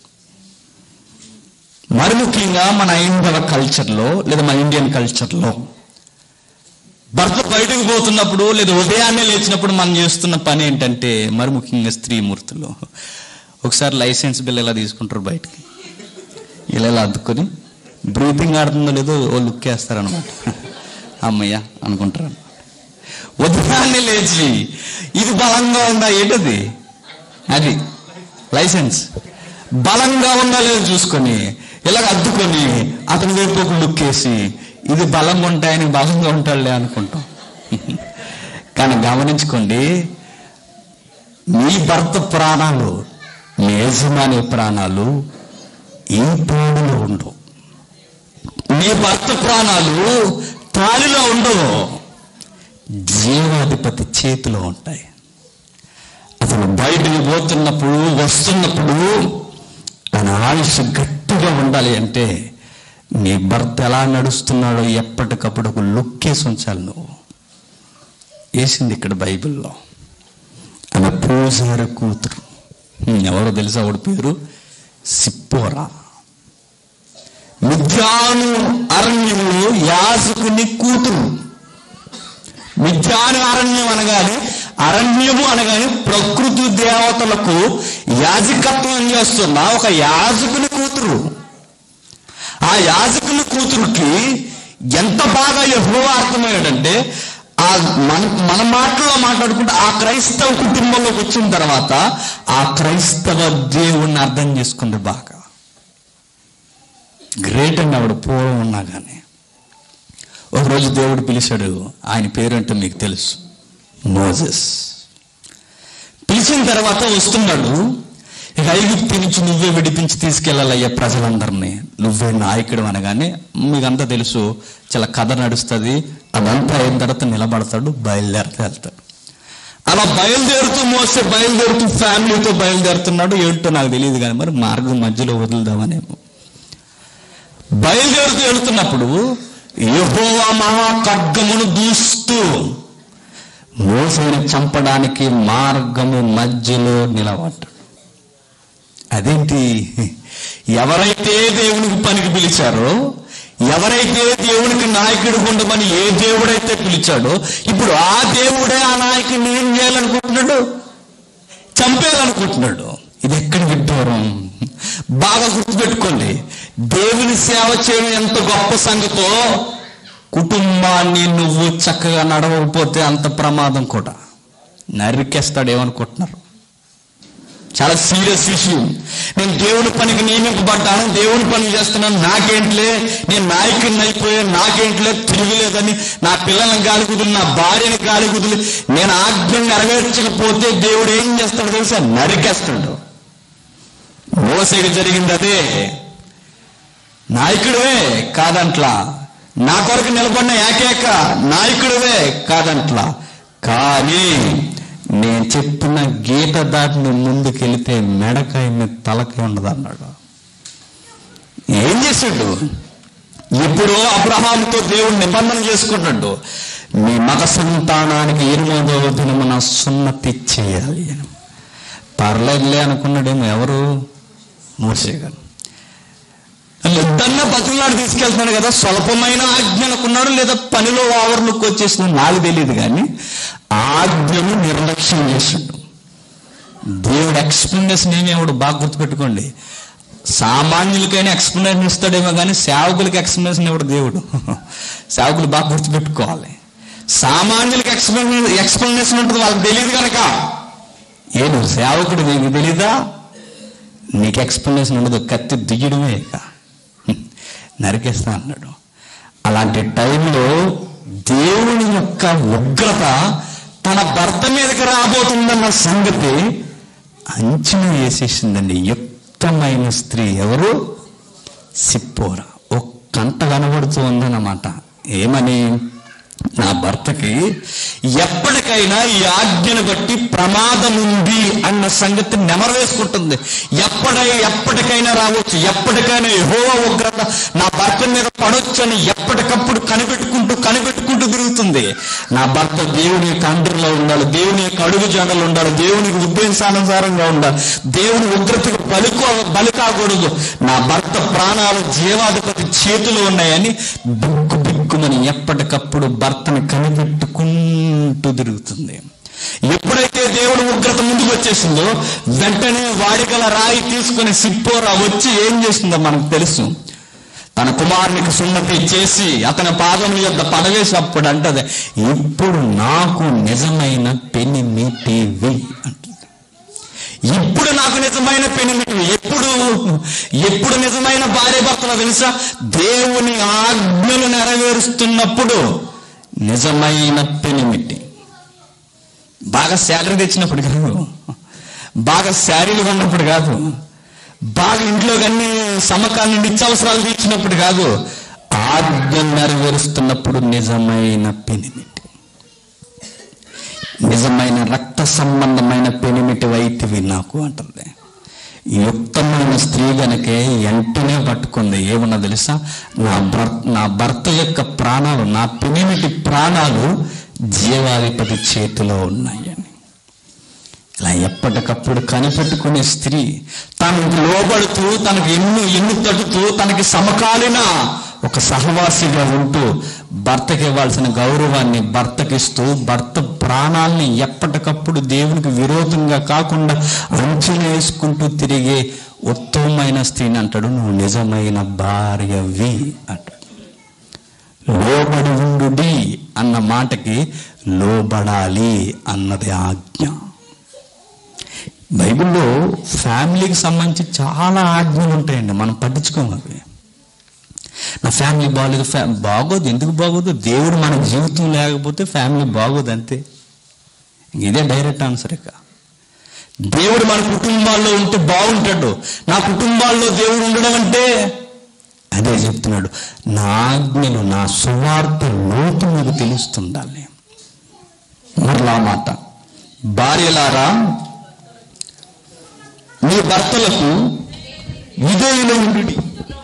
మరి ముఖ్యంగా మన హైందవ కల్చర్లో లేదా మన ఇండియన్ కల్చర్లో భర్త బయటకు పోతున్నప్పుడు లేదా ఉదయాన్నే లేచినప్పుడు మనం చేస్తున్న పని ఏంటంటే, మరి ముఖ్యంగా స్త్రీమూర్తులు ఒకసారి లైసెన్స్ బిల్ ఎలా తీసుకుంటారు బయటకి, ఇలా ఇలా అద్దుకొని బ్రీతింగ్ ఆడుతుందో లేదో ఓ లుక్ వేస్తారనమాట. అమ్మయ్య అనుకుంటారు. ఉదయాన్నే లేచి ఇది బలంగా ఉందా ఏంటది, అది లైసెన్స్ బలంగా ఉందా లేదో చూసుకొని ఇలాగ అద్దుకొని అతని వైపు ఒక లుక్ వేసి ఇది బలంగా ఉంటాయని బలంగా ఉంటాడులే అనుకుంటాం. కానీ గమనించుకోండి, మీ భర్త ప్రాణాలు, మీ యజమాని ప్రాణాలు ఈ తాడులో ఉండవు. మీ భర్త ప్రాణాలు తాళిలో ఉండవు, జీవాధిపతి చేతిలో ఉంటాయి. అతను బయటకు పోతున్నప్పుడు వస్తున్నప్పుడు తన ఆయుష్ గట్టిగా ఉండాలి అంటే, నీ భర్త ఎలా నడుస్తున్నాడో ఎప్పటికప్పుడు ఒక లుక్కేసి ఉంచాలి. నువ్వు వేసింది ఇక్కడ బైబిల్లో. ఆమె పూజారి కూతురు. ఎవరో తెలుసా ఆవిడ పేరు? సిప్పోరా. మిద్యాను అరణ్యంలో యాజకుని కూతురు. మిథ్యాను అరణ్యం అనగానే అరణ్యము అనగానే ప్రకృతి దేవతలకు యాజకత్వం చేస్తున్న ఒక యాజకుని కూతురు. ఆ యాజకుని కూతురుకి ఎంత బాగా యెహోవా అర్థమయ్యాడంటే, ఆ మన మన మాటల్లో మాట్లాడుకుంటే ఆ క్రైస్తవ కుటుంబంలోకి వచ్చిన తర్వాత ఆ క్రైస్తవ దేవుణ్ణి అర్థం చేసుకుంది బాగా. గ్రేట్ అండి ఆవిడ పూర్వం ఉన్నా కానీ. ఒకరోజు దేవుడు పిలిచాడు. ఆయన పేరంటే మీకు తెలుసు, మోజెస్. పిలిచిన తర్వాత వస్తున్నాడు. ఇక ఐగుప్తు నుంచి నువ్వే విడిపించి తీసుకెళ్ళాలయ్యా ప్రజలందరినీ, నువ్వే నాయకుడు అనగానే మీకంతా తెలుసు, చాలా కథ నడుస్తుంది. అదంతా అయిన తర్వాత నిలబడతాడు, బయలుదేరితే వెళ్తాడు. అలా బయలుదేరుతూ మోసే బయలుదేరుతూ ఫ్యామిలీతో బయలుదేరుతున్నాడు. ఏంటో నాకు తెలియదు కానీ మరి మార్గం మధ్యలో వదులుదామనేమో. బయలుదేరుతూ వెళుతున్నప్పుడు యెహోవా మహా ఖడ్గమును దూస్తూ మోసేని చంపడానికి మార్గము మధ్యలో నిలబడ్డాడు. అదేంటి? ఎవరైతే దేవునికి పనికి పిలిచారో, ఎవరైతే దేవునికి నాయకుడు ఉండమని ఏ దేవుడైతే పిలిచాడో, ఇప్పుడు ఆ దేవుడే ఆ నాయకుడిని ఏం చేయాలనుకుంటున్నాడు? చంపేయాలనుకుంటున్నాడు. ఇది ఎక్కడి విడ్డూరం? బాగా గుర్తుపెట్టుకోండి. దేవుని సేవ చేయడం ఎంత గొప్ప సంగతో, కుటుంబాన్ని నువ్వు చక్కగా నడవకపోతే అంత ప్రమాదం కూడా. నరికేస్తాడు. ఏమనుకుంటున్నారు? చాలా సీరియస్ విషయం. నేను దేవుని పనికి నియమింపబడ్డాను, దేవుని పని చేస్తున్నాను, నాకేంట్లే, నేను నాయకుడిని అయిపోయాను, నాకేంట్లే, తిరిగిలేదని నా పిల్లలను గాలి కుదులు, నా భార్యని గాలి కుదులు, నేను ఆజ్ఞను నెరవేర్చకపోతే దేవుడు ఏం చేస్తాడు తెలుసా? నరికేస్తాడు. మోసేకి జరిగింది అదే. నాయకుడివే కాదంట్లా, నా కొరకు నిలబడిన ఏకైక నాయకుడివే కాదంట్లా, కానీ నేను చెప్పిన గీత దాటిని ముందుకెళితే మెడకాయ తలకి ఉండదు అన్నాడు. ఏం చేశాడు? ఇప్పుడు అబ్రహాముతో దేవుడు నిబంధన చేసుకున్నాడు, మీ మగ సంతానానికి ఎనిమిదవ దినమున సున్నతి చేయాలి అని. పర్లేదులే అనుకున్నాడేమో ఎవరు? మోసే గారు. ఇద్దన్నా బతుకులాడు తీసుకెళ్తున్నాడు కదా, స్వల్పమైన ఆజ్ఞ అనుకున్నాడు, లేదా పనిలో ఓవర్లుక్ వచ్చేసిన నాకు తెలియదు, కానీ ఆజ్ఞను నిర్లక్ష్యం చేసిండు. దేవుడు ఎక్స్ప్లెనేషన్ ఏమేవాడు బాగా గుర్తుపెట్టుకోండి. సామాన్యులకైనా ఎక్స్ప్లెనేషన్ ఇస్తాడేమో కానీ సేవకులకి ఎక్స్ప్లెనేషన్ ఇవ్వడు దేవుడు. సేవకులు బాగా గుర్తుపెట్టుకోవాలి. సామాన్యులకి ఎక్స్ప్లెనేషన్ ఎక్స్ప్లెనేషన్ ఉంటుంది, వాళ్ళకి తెలియదు కనుక. ఏ నువ్వు సేవకుడు, నీకు తెలీదా? నీకు ఎక్స్ప్లెనేషన్ ఉండదు, కత్తి దిగడమే, ఇక నరికేస్తా అన్నాడు. అలాంటి టైంలో దేవుని యొక్క ఉగ్రత తన భర్త మీదకి రాబోతుందన్న సంగతి అంచనా వేసేసిందండి. యుక్తమైన స్త్రీ ఎవరు? సిప్పోరా. ఒక్కంట కనబడుతూ ఉందన్నమాట. ఏమని? నా భర్తకి ఎప్పటికైనా ఈ ఆజ్ఞను బట్టి ప్రమాదం ఉంది అన్న సంగతి నెమరవేసుకుంటుంది. ఎప్పటి ఎప్పటికైనా రావచ్చు, ఎప్పటికైనా యెహోవా ఉగ్రత నా భర్త మీద పడొచ్చు అని ఎప్పటికప్పుడు కనిపెట్టుకుంటూ కనిపెట్టుకుంటూ తిరుగుతుంది. నా భర్త దేవుని యొక్క అండర్లో ఉండాలి, దేవుని యొక్క అడుగు జాడలు ఉండాలి, దేవునికి ఉద్దేశానుసారంగా ఉండాలి, దేవుని ఉగ్రతకు బలికో బలి కాకూడదు, నా భర్త ప్రాణాలు జీవాధిపతి చేతులు ఉన్నాయని బిక్కు బిక్కుమని ఎప్పటికప్పుడు భర్తను కనిపెట్టుకుంటూ తిరుగుతుంది. ఎప్పుడైతే దేవుడు ఉగ్రత ముందుకు వచ్చేసిందో వెంటనే వాడిగల రాయి తీసుకుని సిప్పోరా వచ్చి ఏం చేసిందో మనకు తెలుసు. తన కుమారునికి సున్నతి చేసి అతని పాదముల యొద్ద పడవేసి అప్పుడు అంటది, ఇప్పుడు నాకు నిజమైన పెనిమిటివి అంటుంది. ఇప్పుడు నాకు నిజమైన పెనిమిటివి. ఎప్పుడు ఎప్పుడు నిజమైన భార్య భర్తలు తెలుసా? దేవుని ఆజ్ఞలు నెరవేరుస్తున్నప్పుడు నిజమైన పెనిమిటి. బాగా శాలరీ తెచ్చినప్పుడు కాదు, బాగా శారీలు ఉన్నప్పుడు కాదు, బాగా ఇంట్లోకి అన్ని సమకాలీన నిత్యావసరాలు తీర్చినప్పుడు కాదు, ఆజ్ఞ నెరవేరుస్తున్నప్పుడు నిజమైన పెనిమిటి, నిజమైన రక్త సంబంధమైన పెనిమిటి వైతివి నాకు అంటుంది. యుక్తమైన స్త్రీ గనకే వెంటనే పట్టుకుంది. ఏమన్నా తెలుసా? నా భర్త నా భర్త యొక్క ప్రాణాలు, నా పెనిమిటి ప్రాణాలు జీవాధిపతి చేతిలో ఉన్నాయని. ఇలా ఎప్పటికప్పుడు కనిపెట్టుకునే స్త్రీ తనకు లోబడుతూ, తనకు ఎన్ను ఎన్ను తడుతూ, తనకి సమకాలీన ఒక సహవాసిగా ఉంటూ భర్తకి ఇవ్వాల్సిన గౌరవాన్ని భర్తకిస్తూ భర్త ప్రాణాలని ఎప్పటికప్పుడు దేవునికి విరోధంగా కాకుండా అంచనా వేసుకుంటూ తిరిగే ఉత్తమమైన స్త్రీని అంటాడు, నువ్వు నిజమైన భార్యవి అంటాడు. లోబడి ఉండుడి అన్న మాటకి లోబడాలి అన్నది ఆజ్ఞ. బైబిల్లో ఫ్యామిలీకి సంబంధించి చాలా ఆజ్ఞలు ఉంటాయండి, మనం పట్టించుకోము అవి. నా ఫ్యామిలీ బాగోలేదు, ఫ్యా బాగోదు ఎందుకు బాగోదు? దేవుడు మన జీవితం లేకపోతే ఫ్యామిలీ బాగోదు అంతే. ఇదే డైరెక్ట్ ఆన్సర్. ఇక దేవుడు మన కుటుంబాల్లో ఉంటే బాగుంటాడు. నా కుటుంబాల్లో దేవుడు ఉండడం అంటే అదే చెప్తున్నాడు, నా ఆజ్ఞలు నా సువార్త లోతు మీకు తెలుస్తుండాలి. మరలా మాట, భార్యలారా మీ భర్తలకు విధేయులు ఉండుడి.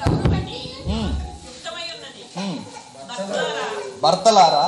భర్తలారా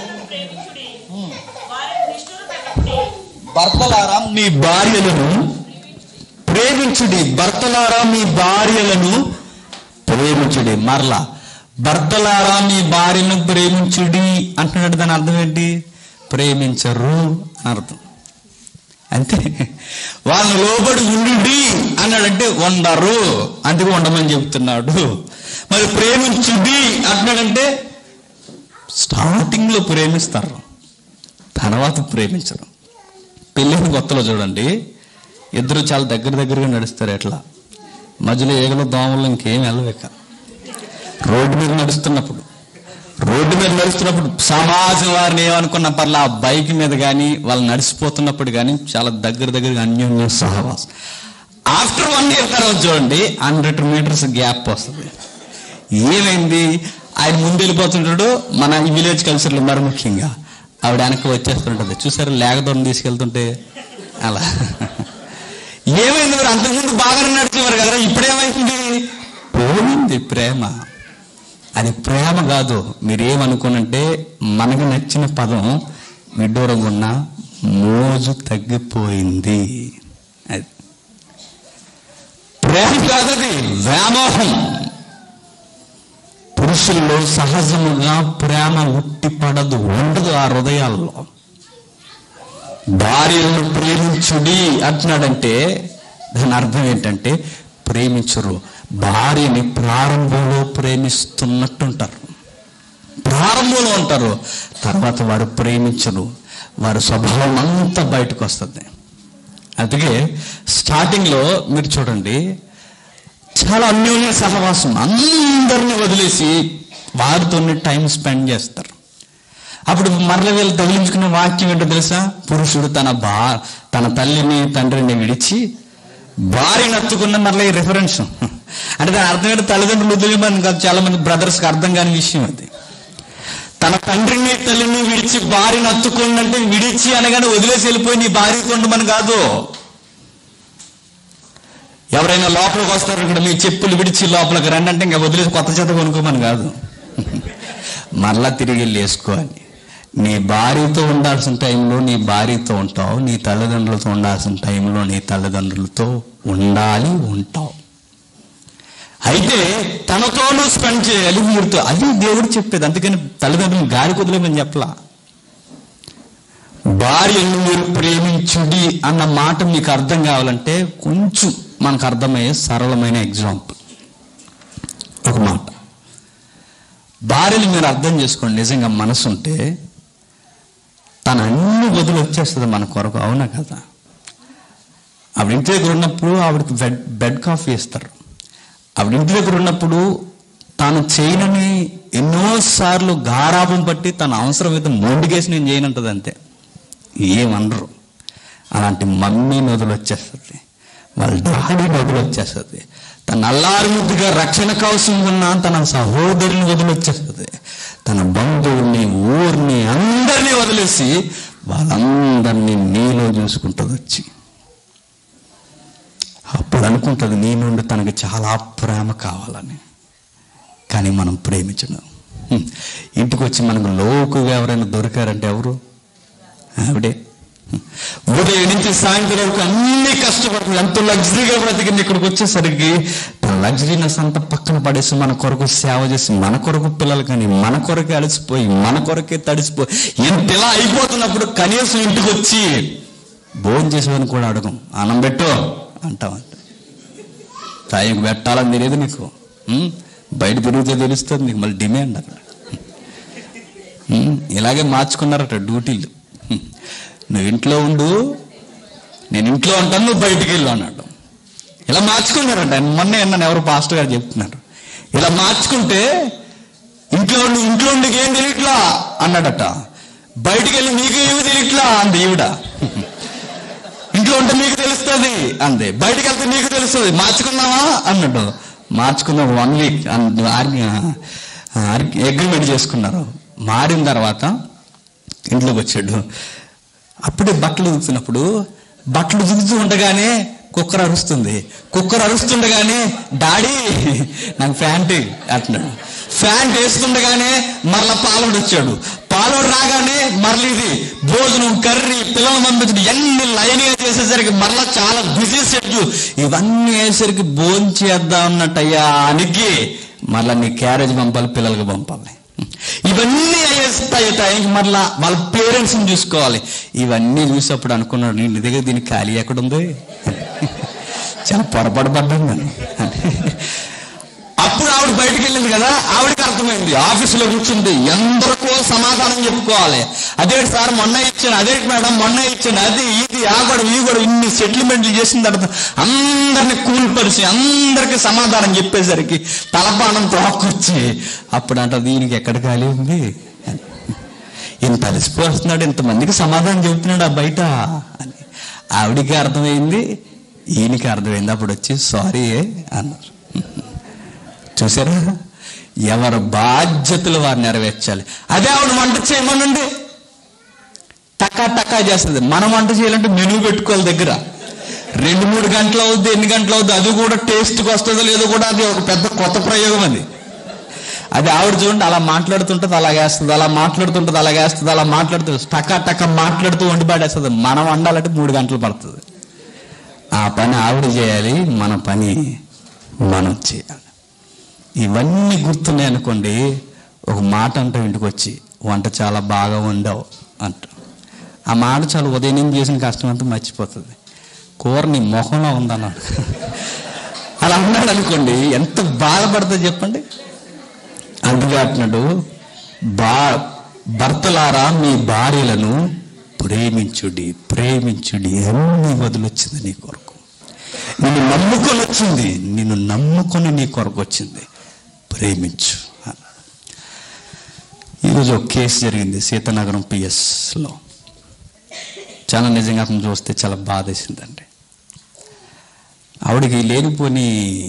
భర్తలారా మీ భార్యలను ప్రేమించుడి. భర్తలారా మీ భార్యలను ప్రేమించుడి. మరలా భర్తలారా మీ భార్యను ప్రేమించుడి అంటున్నాడు. దాని అర్థం ఏంటి? ప్రేమించరు అని అర్థం అంతే. వాళ్ళని లోబడి ఉండుడి అన్నాడంటే ఉండరు, అందుకు ఉండమని చెబుతున్నాడు. మరి ప్రేమించుడి అంటున్నాడంటే స్టార్టింగ్లో ప్రేమిస్తారు, తర్వాత ప్రేమించరు. పెళ్ళిన కొత్తలో చూడండి, ఇద్దరు చాలా దగ్గర దగ్గరగా నడుస్తారు. ఎట్లా మధ్యలో ఏగలు దోమలు ఇంకేం వెళ్ళవేక. రోడ్డు మీద నడుస్తున్నప్పుడు రోడ్డు మీద నడుస్తున్నప్పుడు సమాజం వారిని ఏమనుకున్న పర్లా, ఆ బైక్ మీద కానీ వాళ్ళు నడిచిపోతున్నప్పుడు కానీ చాలా దగ్గర దగ్గరగా అన్యోన్య సహవాసం. ఆఫ్టర్ వన్ ఇయర్ తర్వాత చూడండి హండ్రెడ్ మీటర్స్ గ్యాప్ వస్తుంది. ఏమైంది? ఆయన ముందు వెళ్ళిపోతుంటాడు, మన విలేజ్ కల్చర్లో మరి ముఖ్యంగా ఆవిడ వెనక్కి వచ్చేస్తుంటుంది. చూసారు లేగదోని తీసుకెళ్తుంటే అలా. ఏమైంది? మరి అంతకుముందు బాగానే నడిచేవారు కదా, ఇప్పుడేమైంది? పోయింది ప్రేమ. అది ప్రేమ కాదు. మీరేమనుకోనంటే మనకు నచ్చిన పదం విడ్డూరంగా ఉన్న మోజు తగ్గిపోయింది. అది ప్రేమ కాదు, అది వ్యామోహం. పురుషుల్లో సహజముగా ప్రేమ ఉట్టి పడదు, ఉండదు ఆ హృదయాల్లో. భార్యలను ప్రేమించుడి అంటున్నాడంటే దాని అర్థం ఏంటంటే ప్రేమించరు. భార్యని ప్రారంభంలో ప్రేమిస్తున్నట్టుంటారు, ప్రారంభంలో ఉంటారు, తర్వాత వారు ప్రేమించరు. వారి స్వభావం అంతా బయటకు వస్తుంది. అందుకే స్టార్టింగ్లో మీరు చూడండి, చాలా అన్యోన్య సహవాసం, అందరిని వదిలేసి వారితోనే టైం స్పెండ్ చేస్తారు. అప్పుడు మరల వీళ్ళు తగిలించుకునే వాక్యం ఏంటో తెలుసా? పురుషుడు తన బా తన తల్లిని తండ్రిని విడిచి భార్యను హత్తుకున్న మరల ఈ రిఫరెన్స్ అంటే దాని అర్థం ఏంటో తల్లిదండ్రులు వదిలేమని కాదు, చాలా మంది బ్రదర్స్కి అర్థం కాని విషయం అది. తన తండ్రిని తల్లిని విడిచి భార్యను హత్తుకుందంటే విడిచి అనగానే వదిలేసి వెళ్ళిపోయి నీ భార్యతో ఉండమని కాదు. ఎవరైనా లోపలికి వస్తారు, ఇక్కడ మీ చెప్పులు విడిచి లోపలికి రండి అంటే ఇంకా వదిలేసి కొత్త చేత కొనుక్కోమని కాదు, మరలా తిరిగి వెళ్ళి వేసుకోవాలి. నీ భార్యతో ఉండాల్సిన టైంలో నీ భార్యతో ఉంటావు, నీ తల్లిదండ్రులతో ఉండాల్సిన టైంలో నీ తల్లిదండ్రులతో ఉండాలి, ఉంటావు. అయితే తనతోనూ స్పెండ్ చేయాలి వీరితో, అది దేవుడు చెప్పేది. అందుకని తల్లిదండ్రులు గాలి కుదలేమని చెప్పలా. భార్యను మీరు ప్రేమించుడి అన్న మాట మీకు అర్థం కావాలంటే కొంచెం మనకు అర్థమయ్యే సరళమైన ఎగ్జాంపుల్ ఒక మాట. భార్యలు మీరు అర్థం చేసుకోండి, నిజంగా మనసు ఉంటే తను అన్ని వదిలి వచ్చేస్తుంది మన కొరకు, అవునా కదా? ఆవిడ ఇంటి దగ్గర ఉన్నప్పుడు ఆవిడకి బెడ్ బెడ్ కాఫీ ఇస్తారు. ఆవిడ ఇంటి దగ్గర ఉన్నప్పుడు తాను చేయనని ఎన్నోసార్లు గారాభం పట్టి తన అవసరమైతే మొండిగేసి నేను చేయనంటది, అంతే, ఏమనరు. అలాంటి మమ్మీ నదులు వచ్చేస్తుంది, వాళ్ళ డాడీ నదులు వచ్చేస్తుంది, తన అల్లారి ముద్దుగా రక్షణ కవసం ఉన్న తన సహోదరుని వదిలొచ్చేస్తుంది, తన బంధువుల్ని ఊరిని అందరినీ వదిలేసి వాళ్ళందరినీ నీలో చూసుకుంటుంది వచ్చి. అప్పుడు అనుకుంటుంది నీ నుండి తనకి చాలా ప్రేమ కావాలని. కానీ మనం ప్రేమించడం. ఇంటికి వచ్చి మనకు లోకుగా ఎవరైనా దొరికారంటే ఎవరు? ఆవిడే. ఉదయం నుంచి సాయంత్రం వరకు అన్ని కష్టపడుతుంది, ఎంతో లగ్జరీగా బ్రతికింది. ఇక్కడికి వచ్చేసరికి తన లగ్జరీనెస్ అంతా పక్కన పడేసి మన కొరకు సేవ చేసి మన కొరకు పిల్లలు కానీ మన కొరకే అలసిపోయి మన కొరకే తడిసిపోయి ఎంత ఇలా అయిపోతున్నప్పుడు కనీసం ఇంటికి వచ్చి భోజనం చేసేవని కూడా అడగం. అన్నం పెట్టు అంటామంట. టైంకి పెట్టాలని తెలియదు నీకు. బయట తిరిగితే తెలుస్తుంది నీకు మళ్ళీ డిమాండ్ అక్కడ. ఇలాగే మార్చుకున్నారట డ్యూటీలు. నువ్వు ఇంట్లో ఉండు, నేను ఇంట్లో ఉంటాను, నువ్వు బయటికి వెళ్ళు అన్నాడు. ఇలా మార్చుకున్నారట. మొన్న నన్ను ఎవరు పాస్టర్ గారు చెప్తున్నారు. ఇలా మార్చుకుంటే ఇంట్లో ఉండి ఇంట్లో ఉండి ఏం తెలియట్లా అన్నాడట. బయటికి వెళ్ళి నీకు ఏమి తెలియట్లా అంది ఈవిడ. ఇంట్లో ఉంటే నీకు తెలుస్తుంది అంది, బయటికి వెళ్తే నీకు తెలుస్తుంది. మార్చుకున్నావా అన్నాడు. మార్చుకున్నావు. వన్ వీక్ అగ్రిమెంట్ చేసుకున్నారు. మారిన తర్వాత ఇంట్లోకి వచ్చాడు. అప్పుడే బట్టలు ఉతుకుతున్నప్పుడు బట్టలు ఉతుకుతూ ఉండగానే కుక్కర్ అరుస్తుంది. కుక్కర్ అరుస్తుండగానే డాడీ నాకు ఫ్యాంట్ అంటున్నాడు. ఫ్యాంట్ వేస్తుండగానే మరలా పాలోడు వచ్చాడు. పాలోడు రాగానే మరలా ఇది భోజనం, కర్రీ, పిల్లలు పంపించడం ఎన్ని లైన్గా చేసేసరికి మరలా చాలా బిజీ షెడ్యూల్. ఇవన్నీ వేసరికి భోజనం చేద్దాం అన్నట్టయ్యా అనిగి మరలా నీ క్యారేజ్ పంపాలి, పిల్లలకి పంపాలి. ఇవన్నీ అయ్యేస్తాయి టైంకి. మరలా వాళ్ళ పేరెంట్స్ని చూసుకోవాలి. ఇవన్నీ చూసేప్పుడు అనుకున్నాడు, నీ దగ్గర దీనికి ఖాళీ ఎక్కడుంది, చాలా పొరపాటు పడ్డాను నేను. అప్పుడు ఆవిడ బయటకు వెళ్ళింది కదా, ఆవిడకి అర్థమైంది. ఆఫీసులో కూర్చుంది, ఎందరికో సమాధానం చెప్పుకోవాలి. అదేంటి సార్ మొన్న ఇచ్చాను, అదేంటి మేడం మొన్న ఇచ్చాను, అది ఇది ఆ కూడా ఈ కూడా ఇన్ని సెటిల్మెంట్లు చేసిన తర్వాత అందరిని కూల్పరిచి అందరికి సమాధానం చెప్పేసరికి తలపానం తోకొచ్చి అప్పుడు అంట దీనికి ఎక్కడ ఖాళీ ఉంది, ఇంత అలసిపోతున్నాడు, ఇంతమందికి సమాధానం చెబుతున్నాడు ఆ బయట అని. ఆవిడికి అర్థమైంది, ఈయనకి అర్థమైంది. అప్పుడు వచ్చి సారీ అన్నారు. చూసారా, ఎవరి బాధ్యతలు వారు నెరవేర్చాలి. అదే ఆవిడ వంట చేయమనండి, టకా టకా చేస్తుంది. మనం వంట చేయాలంటే మెనూ పెట్టుకోవాలి దగ్గర. రెండు మూడు గంటలు అవుద్ది, ఎన్ని గంటలు అవుద్ది, అది కూడా టేస్ట్కి వస్తుందో లేదో కూడా అది ఒక పెద్ద కొత్త ప్రయోగం. అది అది ఆవిడ చూడండి, అలా మాట్లాడుతుంటుంది అలాగేస్తుంది, అలా మాట్లాడుతుంటుంది అలాగేస్తుంది, అలా మాట్లాడుతుంది టకా టకా మాట్లాడుతూ వండి పాడేస్తుంది. మనం వండాలంటే మూడు గంటలు పడుతుంది. ఆ పని ఆవిడ చేయాలి, మన పని మనం చేయాలి. ఇవన్నీ గుర్తున్నాయి అనుకోండి, ఒక మాట అంటాం ఇంటికి వచ్చి, వంట చాలా బాగా వండావు అంట. ఆ మాట చాలా ఉదయం నుంచి చేసిన కష్టం అంతా మర్చిపోతుంది. కూర నీ మొహంలో ఉందన్నాడు. అలా అన్నాడు అనుకోండి, ఎంత బాధపడుతుంది చెప్పండి. అందుకే అంటున్నాడు, బా భర్తలారా మీ భార్యలను ప్రేమించుడి ప్రేమించుడి అన్ని వదిలొచ్చింది నీ కొరకు, నిన్ను నమ్ముకొని వచ్చింది, నిన్ను నమ్ముకొని నీ కొరకు వచ్చింది, ప్రేమించు అన్నాడు. ఈరోజు ఒక కేసు జరిగింది సీతానగరం పిఎస్లో. చాలా నిజంగా అతను చూస్తే చాలా బాధ వేసిందండి. ఆవిడికి లేనిపోని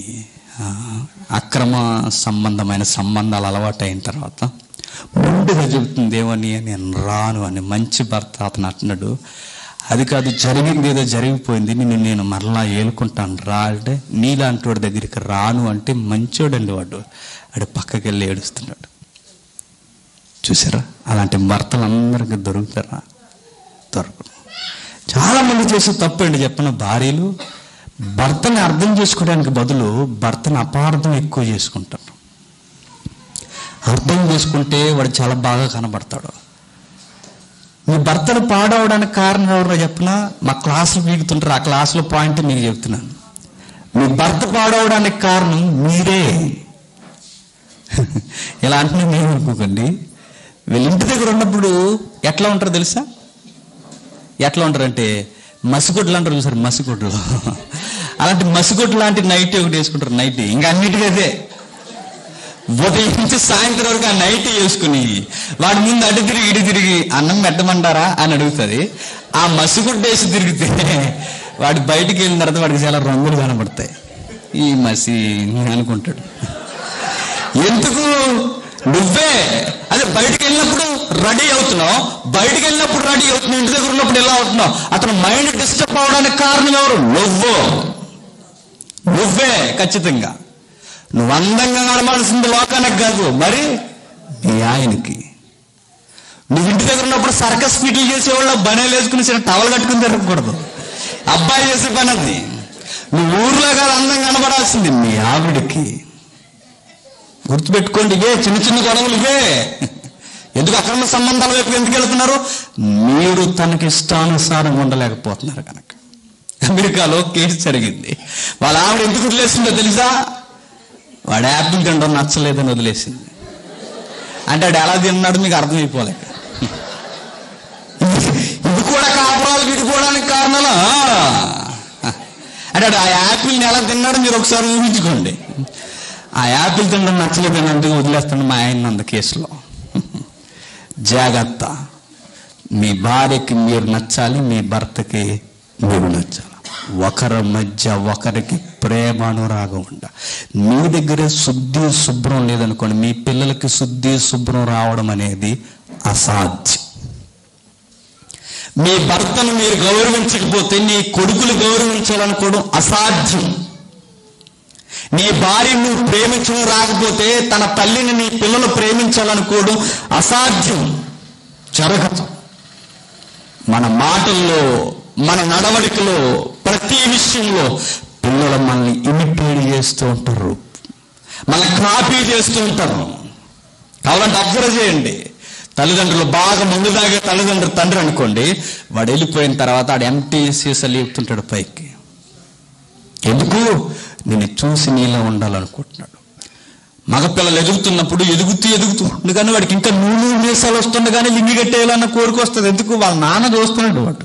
అక్రమ సంబంధమైన సంబంధాలు అలవాటు అయిన తర్వాత ముందుగా చెబుతుంది ఏమని, నేను రాను అని. మంచి భర్త అతను అంటున్నాడు, అది కాదు జరిగింది ఏదో జరిగిపోయింది, నిన్ను నేను మరలా ఏలుకుంటాను రా అంటే, నీలాంటి వాడి దగ్గరికి రాను అంటే మంచోడండి వాడు. వాడు పక్కకి వెళ్ళి ఏడుస్తున్నాడు. చూసారా, అలాంటి భర్తలు అందరికీ దొరుకుతారా? దొరకరు. చాలామంది చేసే తప్పండి చెప్పిన, భార్యలు భర్తని అర్థం చేసుకోవడానికి బదులు భర్తను అపార్థం ఎక్కువ చేసుకుంటారు. అర్థం చేసుకుంటే వాడు చాలా బాగా కనబడతాడు. మీ భర్తను పాడవడానికి కారణం ఎవరో చెప్పినా, మా క్లాసులు పీకుతుంటారు, ఆ క్లాసులో పాయింట్ మీకు చెప్తున్నాను. మీ భర్త పాడవడానికి కారణం మీరే. ఇలా అంటే మేము అనుకోకండి, వీళ్ళ ఇంటి దగ్గర ఉన్నప్పుడు ఎట్లా ఉంటారో తెలుసా? ఎట్లా ఉంటారంటే మసిగొడ్లు అంటారు చూసారు, మసిగొడ్లు. అలాంటి మసిగొడ్లు లాంటి నైట్ ఒకటి వేసుకుంటారు. నైట్ ఇంకా అన్నిటికీ అదే, ఉదయం నుంచి సాయంత్రం వరకు ఆ నైట్ వేసుకుని వాడి ముందు అటు తిరిగి ఇటు తిరిగి అన్నం పెట్టమంటారా అని అడుగుతుంది. ఆ మసిగుడ్డ వేసి తిరిగితే వాడు బయటికి వెళ్ళిన తర్వాత వాడికి చాలా రంగులు కనబడతాయి. ఈ మసి అనుకుంటాడు. ఎందుకు? నువ్వే అదే బయటికి వెళ్ళినప్పుడు రెడీ అవుతున్నావు, బయటికి వెళ్ళినప్పుడు రెడీ అవుతున్నావు, ఇంటి దగ్గర ఉన్నప్పుడు ఎలా అవుతున్నావు? అతను మైండ్ డిస్టర్బ్ అవడానికి కారణం ఎవరు? నువ్వు. నువ్వే ఖచ్చితంగా. నువ్వు అందంగా కనబడాల్సింది లోకానికి కాదు, మరి మీ ఆయనకి. నువ్వు ఇంటి దగ్గర ఉన్నప్పుడు సర్కస్ ఫీట్లు చేసేవాళ్ళు బనేలు వేసుకుని చిన్న టవల్ కట్టుకుని తిరగకూడదు. అబ్బాయి చేసే పని అది. నువ్వు ఊర్లో కాదు అందంగా కనబడాల్సింది మీ ఆవిడికి. గుర్తుపెట్టుకోండి, ఇవే చిన్న చిన్న గొడవలు ఇవే. ఎందుకు అక్రమ సంబంధాల వైపు ఎందుకు వెళ్తున్నారు? మీరు తనకి ఇష్టానుసారంగా ఉండలేకపోతున్నారు కనుక. అమెరికాలో కేసు జరిగింది. వాళ్ళ ఆవిడ ఎందుకు వదిలేసిందో తెలుసా? వాడు యాపిల్ తినడం నచ్చలేదని వదిలేసింది. అంటే వాడు ఎలా తిన్నాడు మీకు అర్థమైపోలేక. ఇది కూడా కాపురాలు విడిపోవడానికి కారణాలు. అంటే ఆ యాపిల్ని ఎలా తిన్నాడో మీరు ఒకసారి ఊహించుకోండి. ఆ యాపిల్ తినడం నచ్చలేదని అందుకు వదిలేస్తాను మా ఆయన అంద కేసులో. జాగ్రత్త, మీ భార్యకి మీరు నచ్చాలి, మీ భర్తకి మీరు నచ్చాలి. ఒకరి మధ్య ఒకరికి ప్రేమ అనురాగం ఉండ. మీ దగ్గరే శుద్ధి శుభ్రం లేదనుకోండి, మీ పిల్లలకి శుద్ధి శుభ్రం రావడం అనేది అసాధ్యం. మీ భర్తను మీరు గౌరవించకపోతే నీ కొడుకులు గౌరవించాలనుకోవడం అసాధ్యం. నీ భార్యను నువ్వు ప్రేమించడం రాకపోతే తన తల్లిని నీ పిల్లలు ప్రేమించాలనుకోవడం అసాధ్యం, జరగదు. మన మాటల్లో, మన నడవడికలో, ప్రతి విషయంలో పిల్లలు మనల్ని ఇమిటేట్ చేస్తూ ఉంటారు, మనల్ని కాపీ చేస్తూ ఉంటారు. కావాలంటే అబ్జర్వ్ చేయండి. తల్లిదండ్రులు బాగా మందు తాగే తల్లిదండ్రులు తండ్రి అనుకోండి, వాడు వెళ్ళిపోయిన తర్వాత ఆడు ఎంటీ సీసాలు లేపుతుంటాడు పైకి. ఎందుకు? నేను చూసి నీలా ఉండాలనుకుంటున్నాడు. మగపిల్లలు ఎదుగుతున్నప్పుడు ఎదుగుతూ ఎదుగుతూ ఉండగానే వాడికి ఇంకా నూనె మీసాలు వస్తుండగానే లింగి కట్టేయాలన్న కోరిక వస్తుంది. ఎందుకు? వాళ్ళ నాన్న చూస్తున్నాడు. వాడు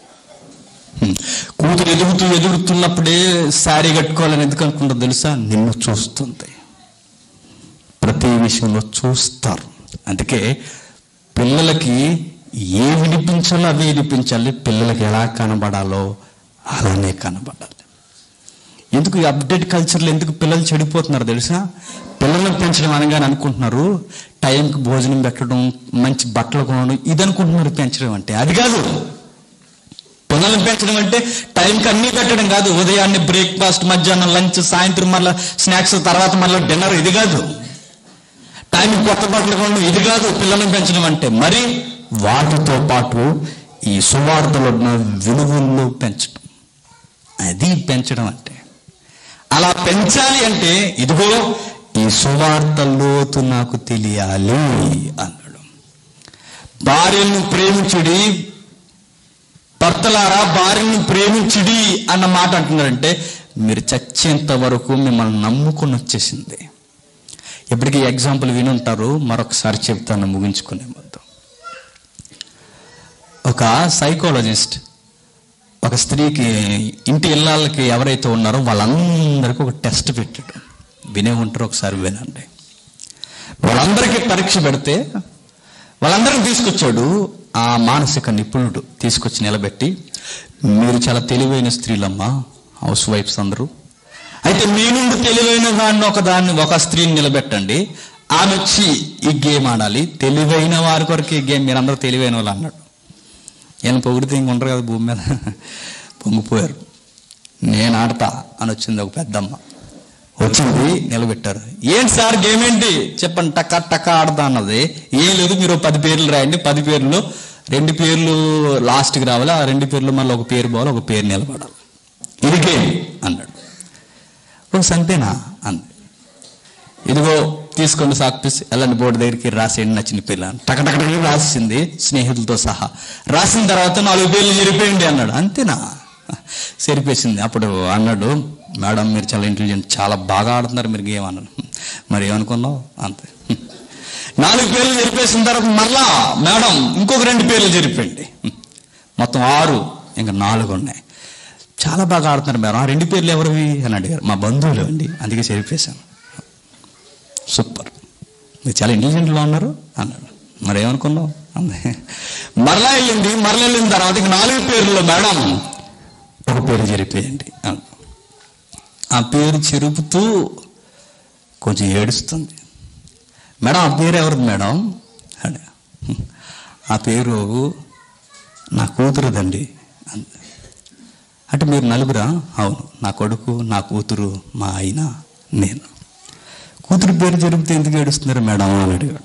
కూతురు ఎదుగుతూ ఎదుగుతున్నప్పుడే శారీ కట్టుకోవాలని ఎందుకు అనుకుంటుందో తెలుసా? నిన్ను చూస్తుంది. ప్రతి విషయంలో చూస్తారు. అందుకే పిల్లలకి ఏ వినిపించాలో అవి వినిపించాలి. పిల్లలకి ఎలా కనబడాలో అలానే కనబడాలి. ఎందుకు ఈ అప్డేట్ కల్చర్లో ఎందుకు పిల్లలు చెడిపోతున్నారు తెలుసా? పిల్లలను పెంచడం అనగానే అనుకుంటున్నారు టైంకి భోజనం పెట్టడం, మంచి బట్టలు కొనడం, ఇది అనుకుంటున్నారు పెంచడం అంటే. అది కాదు. పిల్లలను పెంచడం అంటే టైంకి అన్నీ పెట్టడం కాదు. ఉదయాన్నే బ్రేక్ఫాస్ట్, మధ్యాహ్నం లంచ్, సాయంత్రం మళ్ళీ స్నాక్స్, తర్వాత మళ్ళీ డిన్నర్, ఇది కాదు. టైంకి కొత్త బట్టలు కొనడం, ఇది కాదు పిల్లలను పెంచడం అంటే. మరి వాటితో పాటు ఈ సువార్తలో విలువల్లో పెంచడం, అది పెంచడం అంటే. అలా పెంచాలి అంటే ఇదిగో ఈ సువార్త లోతు నాకు తెలియాలి అన్నాడు. భార్యను ప్రేమించుడి, భర్తలారా భార్యను ప్రేమించుడి అన్న మాట అంటున్నారంటే మీరు చచ్చేంత వరకు మిమ్మల్ని నమ్ముకొని వచ్చేసింది. ఎప్పటికీ ఎగ్జాంపుల్ వినుంటారు, మరొకసారి చెప్తాను ముగించుకునే ముందు. ఒక సైకాలజిస్ట్ ఒక స్త్రీకి, ఇంటి ఇళ్ళకి ఎవరైతే ఉన్నారో వాళ్ళందరికీ ఒక టెస్ట్ పెట్టాడు. వినే ఉంటారు, ఒకసారి వినండి. వాళ్ళందరికీ పరీక్ష పెడితే వాళ్ళందరికీ తీసుకొచ్చాడు. ఆ మానసిక నిపుణుడు తీసుకొచ్చి నిలబెట్టి, మీరు చాలా తెలివైన స్త్రీలమ్మా, హౌస్ వైఫ్స్ అందరూ, అయితే మీ నుండి తెలివైన దాన్ని ఒక దాన్ని ఒక స్త్రీని నిలబెట్టండి, ఆమె వచ్చి ఈ గేమ్ ఆడాలి. తెలివైన వారి కొరకు ఈ గేమ్, మీరందరూ తెలివైన వాళ్ళు అన్నాడు. ఏం పొగిడితే ఇంక ఉండరు కదా భూమి మీద, పొంగిపోయారు. నేను ఆడతా అని వచ్చింది ఒక పెద్దమ్మ. వచ్చింది, నిలబెట్టారు. ఏంటి సార్ గేమ్ ఏంటి చెప్పండి. టక్క టక్క ఆడతా అన్నది. ఏం లేదు, మీరు పది పేర్లు రాయండి, పది పేర్లు రెండు పేర్లు లాస్ట్కి రావాలి, ఆ రెండు పేర్లు మళ్ళీ ఒక పేరు పోవాలి, ఒక పేరు నిలబడాలి, ఇది గేమ్ అన్నాడు. ఓ సంతేనా అంది. ఇదిగో తీసుకోండి సాక్పీస్, ఎల్లండి బోర్డు దగ్గరికి రాసేయండి నచ్చిన పేర్లు అని టకటకటకి రాసింది, స్నేహితులతో సహా. రాసిన తర్వాత నాలుగు పేర్లు చెరిపోయండి అన్నాడు. అంతేనా? సరిపేసింది. అప్పుడు అన్నాడు, మేడం మీరు చాలా ఇంటెలిజెంట్, చాలా బాగా ఆడుతున్నారు మీరు గేమ్ అన్నాడు. మరి ఏమనుకున్నావు? అంతే. నాలుగు పేర్లు చెరిపేసిన తర్వాత మరలా మేడం ఇంకొక రెండు పేర్లు చెరిపోయండి, మొత్తం ఆరు, ఇంకా నాలుగు ఉన్నాయి. చాలా బాగా ఆడుతున్నారు మేడం, ఆ రెండు పేర్లు ఎవరివి అని అడిగారు. మా బంధువులు అండి, అందుకే చెరిపేశాను. సూపర్, మీరు చాలా ఇంటెలిజెంట్లో ఉన్నారు అన్నాడు. మరి ఏమనుకున్నావు అంది. మరలా వెళ్ళింది. మరలా వెళ్ళిన తర్వాత ఇంక నాలుగు పేర్లు మేడం ఒక పేరు చెరిపేయండి అన్నాడు. ఆ పేరు చెరుపుతూ కొంచెం ఏడుస్తుంది. మేడం ఆ పేరు ఎవరిది మేడం అని. ఆ పేరు నా కూతురుదండి అంది. అంటే మీరు నలుగురా? అవును, నా కొడుకు, నా కూతురు, మా ఆయన, నేను. కూతురు పేరు జరిపితే ఎందుకు ఏడుస్తున్నారు మేడం అని అడిగాడు.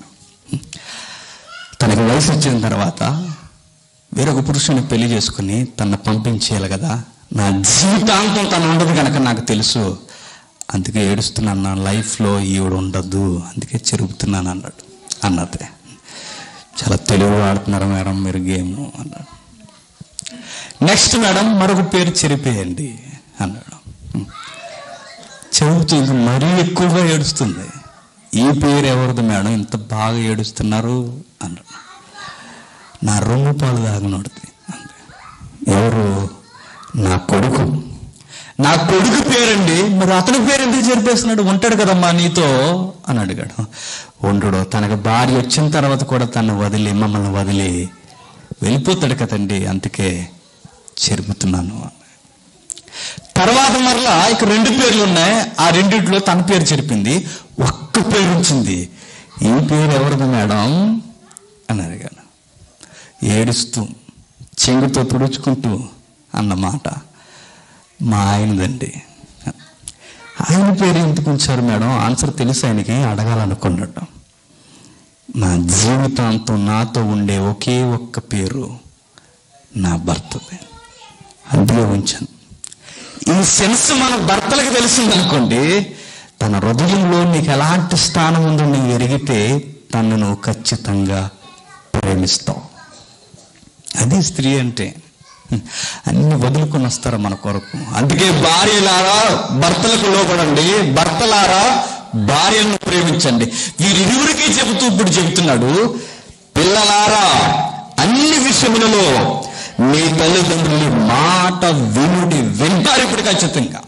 తనకి వయసు వచ్చిన తర్వాత వేరొక పురుషుని పెళ్లి చేసుకుని తనను పంపించేయాలి కదా, నా జీవితాంతం తను ఉండదు కనుక నాకు తెలుసు, అందుకే ఏడుస్తున్నాను, నా లైఫ్లో ఈవిడ ఉండదు, అందుకే చెరుపుతున్నాను అన్నాడు. అన్నదే చాలా తెలివి ఆడుతున్నారు మేడం మీరు గేమ్ అన్నాడు. నెక్స్ట్ మేడం మరొక పేరు చెరిపేయండి అన్నాడు. చెబుతూ ఇంక మరీ ఎక్కువగా ఏడుస్తుంది. ఈ పేరు ఎవరిది మేడం ఇంత బాగా ఏడుస్తున్నారు అన్నాడు. నా రొమ్ము పాలు తాగినోడిది. ఎవరు? నా కొడుకు. నా కొడుకు పేరండి. మరి అతని పేరు ఎందుకు చెరిపేస్తున్నాడు? ఉంటాడు కదమ్మా నీతో అని అడిగాడు. ఉండడు. తనకు భార్య వచ్చిన తర్వాత కూడా తను వదిలి మమ్మల్ని వదిలి వెళ్ళిపోతాడు కదండి, అందుకే చెరుపుతున్నాను. తర్వాత మరలా ఇక రెండు పేర్లు ఉన్నాయి. ఆ రెండిట్లో తన పేరు చెరిపింది, ఒక్క పేరు ఉంచింది. ఈ పేరు ఎవరిది మేడం అని అడిగాను. ఏడుస్తూ చెంగుతో తుడుచుకుంటూ అన్నమాట, మా ఆయనదండి. ఆయన పేరు ఎందుకు ఉంచారు మేడం? ఆన్సర్ తెలుసు ఆయనకి, అడగాలనుకున్నాడు. నా జీవితాంతం నాతో ఉండే ఒకే ఒక్క పేరు నా భర్తది, అందులో ఉంచాను. ఈ సెన్స్ మన భర్తలకు తెలిసిందనుకోండి, తన హృదయంలో నీకు ఎలాంటి స్థానం ఉందో నువ్వు ఎరిగితే తను నువ్వు ఖచ్చితంగా ప్రేమిస్తావు. అది స్త్రీ అంటే. అన్ని వదులుకొని వస్తారు మన కొరకు. అందుకే భార్యలారా భర్తలకు లోబడండి, భర్తలారా భార్యలను ప్రేమించండి. వీరిరువురికి చెబుతూ ఇప్పుడు చెబుతున్నాడు, పిల్లలారా అన్ని విషయములలో మీ తల్లిదండ్రుల మాట వినుడి. వింటారు ఇప్పుడు ఖచ్చితంగా.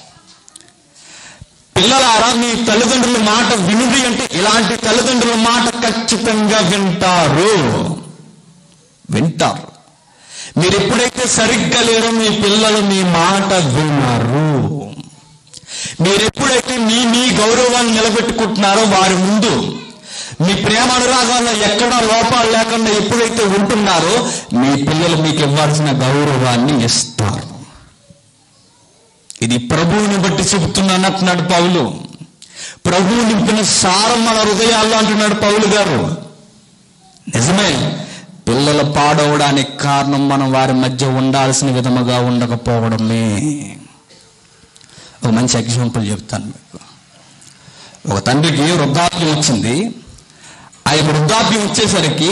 పిల్లలారా మీ తల్లిదండ్రుల మాట వినుడి అంటే ఇలాంటి తల్లిదండ్రుల మాట ఖచ్చితంగా వింటారు. వింటారు. మీరు ఎప్పుడైతే సరిగ్గా లేరో మీ పిల్లలు మీ మాట విన్నారు. మీరు ఎప్పుడైతే మీ మీ గౌరవాన్ని నిలబెట్టుకుంటున్నారో వారి ముందు, మీ ప్రేమ అనురాగాల్లో ఎక్కడా లోపాలు లేకుండా ఎప్పుడైతే ఉంటున్నారో మీ పిల్లలు మీకు ఇవ్వాల్సిన గౌరవాన్ని ఇస్తారు. ఇది ప్రభువుని బట్టి చెబుతున్నాను అంటున్నాడు పౌలు. ప్రభువు నింపిన సారం మన హృదయాల్లో అంటున్నాడు పౌలు గారు. నిజమే, పిల్లలు పాడవడానికి కారణం మనం వారి మధ్య ఉండాల్సిన విధముగా ఉండకపోవడమే. ఒక మంచి ఎగ్జాంపుల్ చెప్తాను మీకు. ఒక తండ్రికి వృద్ధాప్యం వచ్చింది. ఆ వృద్ధాప్యం వచ్చేసరికి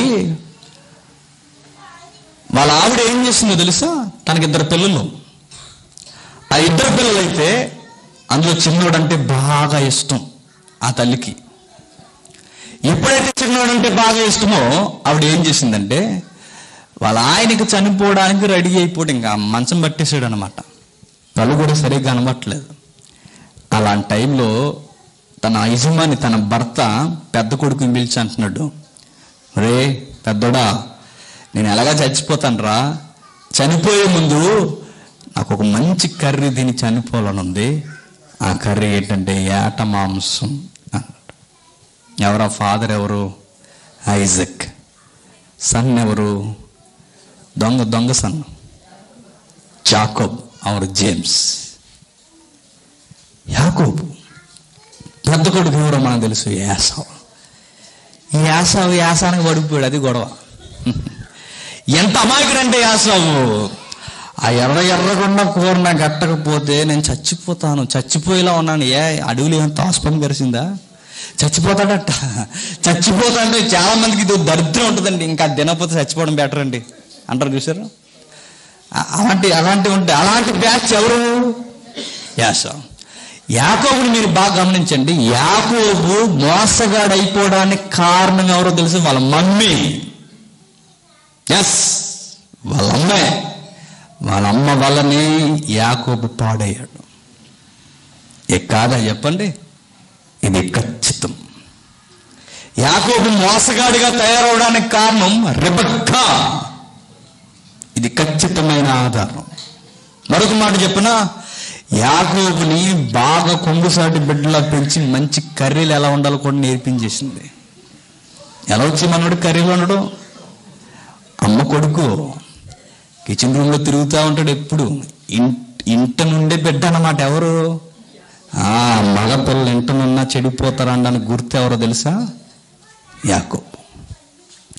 వాళ్ళ ఆవిడ ఏం చేస్తుందో తెలుసా? తనకి ఇద్దరు పిల్లలు. ఆ ఇద్దరు పిల్లలైతే అందులో చిన్నోడంటే బాగా ఇష్టం ఆ తల్లికి. ఎప్పుడైతే చిన్నోడంటే బాగా ఇష్టమో ఆవిడ ఏం చేసిందంటే, వాళ్ళ ఆయనకి చనిపోవడానికి రెడీ అయిపోయి ఇంకా మంచం పట్టేసాడు అనమాట. కళ్ళు కూడా సరిగ్గా కనబట్టలేదు. అలాంటి టైంలో తన యజమాని, తన భర్త పెద్ద కొడుకుని పిలిచి అంటున్నాడు, రే పెద్దోడా, నేను ఎలాగా చచ్చిపోతాను రా, చనిపోయే ముందు నాకు ఒక మంచి కర్రీ తిని చనిపోవాలని ఉంది. ఆ కర్రీ ఏంటంటే ఏట మాంసం అన్నాడు. ఎవరా ఫాదర్ ఎవరు? ఐజక్. సన్ ఎవరు? దొంగ దొంగ సన్ జాకోబ్ అవర్ జేమ్స్. యాకోబు. పెద్ద కొడుకు ఎవరో మనకు తెలుసు, యాసావు. ఈ యాసావు యాసానికి పడిపోయాడు, అది గొడవ. ఎంత అమాయకుడంటే యాసావు. ఆ ఎర్ర ఎర్రగుండా కూర నాకు కట్టకపోతే నేను చచ్చిపోతాను, చచ్చిపోయేలా ఉన్నాను. ఏ అడవులు ఏమైనా తాసుపం కలిసిందా? చచ్చిపోతాడట. చచ్చిపోతా అంటే చాలా మందికి ఇది దరిద్రం ఉంటుందండి, ఇంకా తినకపోతే చచ్చిపోవడం బెటర్ అండి అంటారు, చూసారు? అలాంటి అలాంటివి ఉంటాయి. అలాంటి బ్యాచ్ ఎవరు? యాసావు. యాకోబుని మీరు బాగా గమనించండి. యాకోబు మోసగాడు అయిపోవడానికి కారణం ఎవరో తెలుసు? వాళ్ళ మమ్మీ. ఎస్, వాళ్ళ అమ్మే. వాళ్ళ అమ్మ వల్లనే యాకోబు పాడయ్యాడు. ఏ కాదా చెప్పండి? ఇది ఖచ్చితం. యాకోబు మోసగాడిగా తయారవడానికి కారణం రెబెక్కా. ఇది ఖచ్చితమైన ఆధారం. మరొక మాట చెప్పిన, యాకోబుని బాగా కొంగుసాటి బిడ్డలా పెంచి మంచి కర్రీలు ఎలా ఉండాలో కూడా నేర్పించేసింది. ఎలా వచ్చి మనోడు కర్రీలు ఉండడం? అమ్మ కొడుకు కిచెన్ రూమ్లో తిరుగుతూ ఉంటాడు ఎప్పుడు. ఇంట నుండే బిడ్డ అన్నమాట. ఎవరు? ఆ మగపిల్లలు ఇంటనున్నా చెడిపోతారనడానికి గుర్తు ఎవరో తెలుసా? యాకోబు.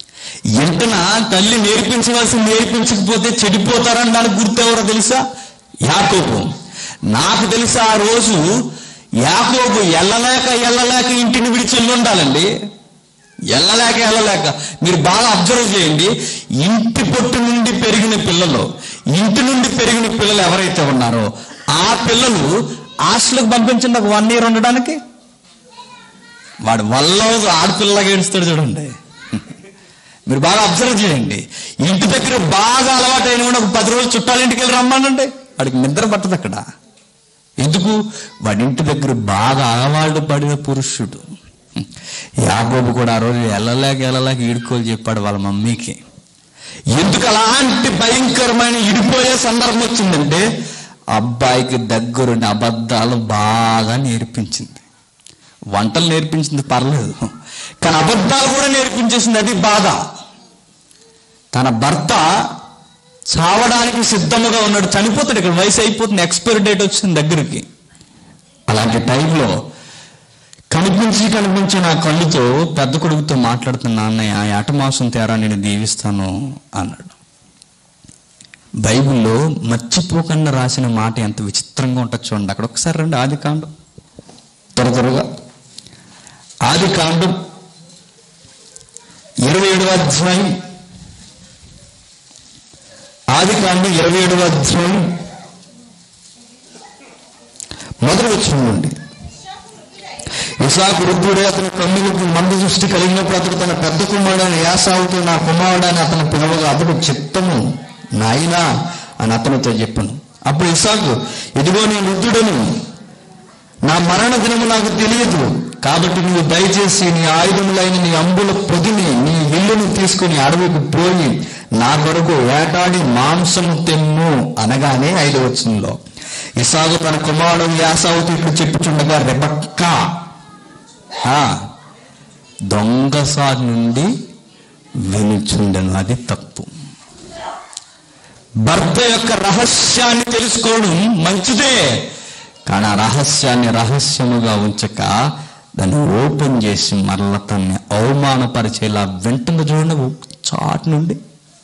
ఇంటన తల్లి నేర్పించవలసి నేర్పించకపోతే చెడిపోతారనడానికి గుర్తు ఎవరో తెలుసా? యాకోబు. నాకు తెలిసి ఆ రోజు యాకోబు ఎల్లలేక ఎల్లలేక ఇంటిని విడిచి వెళ్ళి ఉండాలండి. ఎల్లలేక ఎల్లలేక మీరు బాగా అబ్జర్వ్ చేయండి. ఇంటి పొట్టు నుండి పెరిగిన పిల్లలు, ఇంటి నుండి పెరిగిన పిల్లలు ఎవరైతే ఉన్నారో ఆ పిల్లలు హాస్టల్కి పంపించండి ఒక వన్ ఇయర్ ఉండడానికి. వాడు వల్ల ఆడపిల్లలాగా ఏడుస్తాడు చూడండి. మీరు బాగా అబ్జర్వ్ చేయండి. ఇంటి దగ్గర బాగా అలవాటైన ఒక పది రోజులు చుట్టాల ఇంటికి వెళ్ళి రమ్మానండి, వాడికి నిద్ర పట్టదు అక్కడ. ఎందుకు? వాడి ఇంటి దగ్గర బాగా అలవాటు పడిన పురుషుడు. యాకోబు కూడా ఆ రోజు వెళ్ళలేక వెళ్ళలేక ఈడుకోలు చెప్పాడు వాళ్ళ మమ్మీకి. ఎందుకు అలాంటి భయంకరమైన ఇడిపోయే సందర్భం వచ్చిందంటే అబ్బాయికి దగ్గరుండి అబద్ధాలు బాగా నేర్పించింది. వంటలు నేర్పించింది పర్లేదు, కానీ అబద్ధాలు కూడా నేర్పించేసింది. అది బాధ. తన భర్త చావడానికి సిద్ధముగా ఉన్నాడు, చనిపోతాడు, ఇక్కడ వయసు అయిపోతుంది, ఎక్స్పైరీ డేట్ వచ్చింది దగ్గరికి. అలాంటి టైంలో కనిపించి కనిపించి నా కళ్ళుతో పెద్ద కొడుకుతో మాట్లాడుతున్న అన్నయ్య ఆ ఏట మాసం తేరా నేను దీవిస్తాను అన్నాడు. బైబిల్లో మర్చిపోకుండా రాసిన మాట ఎంత విచిత్రంగా ఉంటుంది చూడండి. అక్కడ ఒకసారి రండి, ఆది కాండం త్వర త్వరగా. ఆది కాండం ఇరవై ఏడవ అధ్యాయం, ఆది కాండం ఇరవై ఏడవ అధ్యాయం మొదటి వచనం నుండి. ఇసాకు వృద్ధుడే, అతని కన్నులకు మందు దృష్టి కలిగినప్పుడు అతడు తన పెద్ద కుమారుడైన యాసావుతో నా కుమారుడని అతను పిలవగా అతడు చిత్తము నాయనా అని అతనితో చెప్పాను. అప్పుడు ఇసాకు, ఇదిగో నేను వృద్ధుడను, నా మరణ దినము నాకు తెలియదు, కాబట్టి నువ్వు దయచేసి నీ ఆయుధములైన నీ అంబుల పొదిని నీ విల్లును తీసుకుని అడవికి పోయి నా కొరకు వేటాడి మాంసము తెమ్ము అనగానే ఐదు వచనంలో ఇసాకు తన కుమారుడు యాసావుతో ఇప్పుడు చెప్పుచుండగా రెబెక్కా దొంగసారి నుండి వినుచుండెను. అది తప్పు. భర్త యొక్క రహస్యాన్ని తెలుసుకోవడం మంచిదే, కానీ ఆ రహస్యాన్ని రహస్యముగా ఉంచక దాన్ని ఓపెన్ చేసి మరల తన్ని అవమానపరిచేలా వెంటనే చూడండి చాటు నుండి.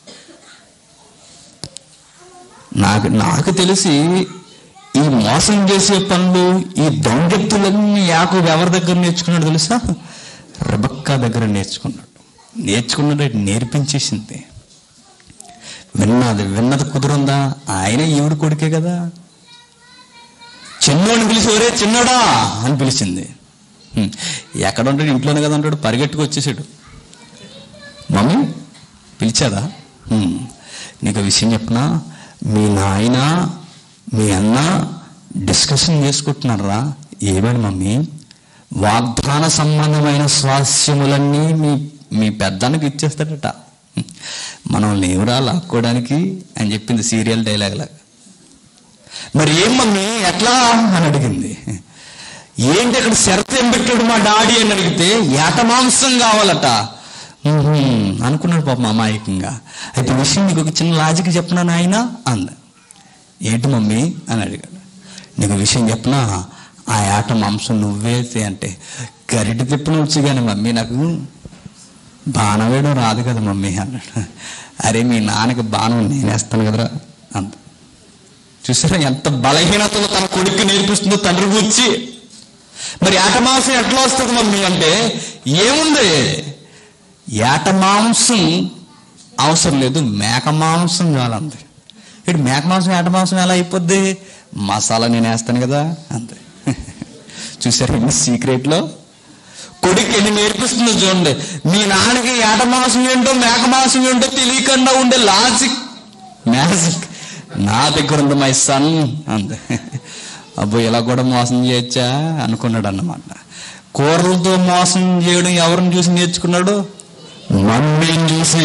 నాకు నాకు తెలిసి ఈ మోసం చేసే పనులు, ఈ దొంగెత్తులన్నీ యాకోబు ఎవరి దగ్గర నేర్చుకున్నాడు తెలుసా? రెబెక్కా దగ్గర నేర్చుకున్నాడు. నేర్చుకున్నాడు, నేర్పించేసింది. విన్నది విన్నది కుదురుందా? ఆయన ఈవిడ కొడుకే కదా. చిన్నోడిని పిలిచి ఒరే చిన్నోడా అని పిలిచింది. ఎక్కడ ఉంటాడు? ఇంట్లోనే కదా ఉంటాడు. పరిగెట్టుకు వచ్చేసాడు. మమ్మీ పిలిచాదా? నీకు విషయం చెప్పనా, మీ నాయన మీ అన్న డిస్కషన్ చేసుకుంటున్నారా? ఏమని మమ్మీ? వాగ్దాన సంబంధమైన స్వాస్యములన్నీ మీ మీ పెద్దానికి ఇచ్చేస్తాడట, మనం లేవురా లాక్కోవడానికి అని చెప్పింది సీరియల్ డైలాగ్ లాగా. మరి ఏం మమ్మీ ఎట్లా అని అడిగింది. ఏంటి అక్కడ షరతు ఏం పెట్టాడు మా డాడీ అని అడిగితే ఏట మాంసం కావాలట అనుకున్నాడు పాపం అమాయకంగా. అయితే విషయం నీకు ఒక చిన్న లాజిక్ చెప్పనా నాయన అంది. ఏంటి మమ్మీ అని అడిగాడు. నీకు విషయం చెప్పనా, ఆ ఏట మాంసం నువ్వేస్తే అంటే గరిటి తిప్పను వచ్చు కానీ మమ్మీ నాకు బాణం వేయడం రాదు కదా మమ్మీ అన్నాడు. అరే మీ నాన్నకి బాణం నేనేస్తాను కదరా అంత. చూసారా ఎంత బలహీనతలో తన కొడుకు నేర్పిస్తుందో తండ్రి గురించి. మరి ఏట మాంసం ఎట్లా వస్తుంది మమ్మీ అంటే ఏముంది, ఏట మాంసం అవసరం లేదు, మేక మాంసం చాలంది. ఇటు మేక మాంసం ఏట మాంసం ఎలా అయిపోద్ది? మసాలా నేను వేస్తాను కదా అంతే. చూసారు ఎన్ని సీక్రెట్లో కొడుకు ఎన్ని నేర్పిస్తుందో చూడండి. మీ నాన్నకి ఏట మాంసం ఏంటో మేక మాంసం ఏంటో తెలియకుండా ఉండే లాజిక్ మ్యాజిక్ నా దగ్గర ఉంది మై సన్ అంతే. అబ్బో ఇలా కూడా మోసం చేయొచ్చా అనుకున్నాడు అన్నమాట. కూరలతో మోసం చేయడం ఎవరిని చూసి నేర్చుకున్నాడు? మమ్మీని చూసి.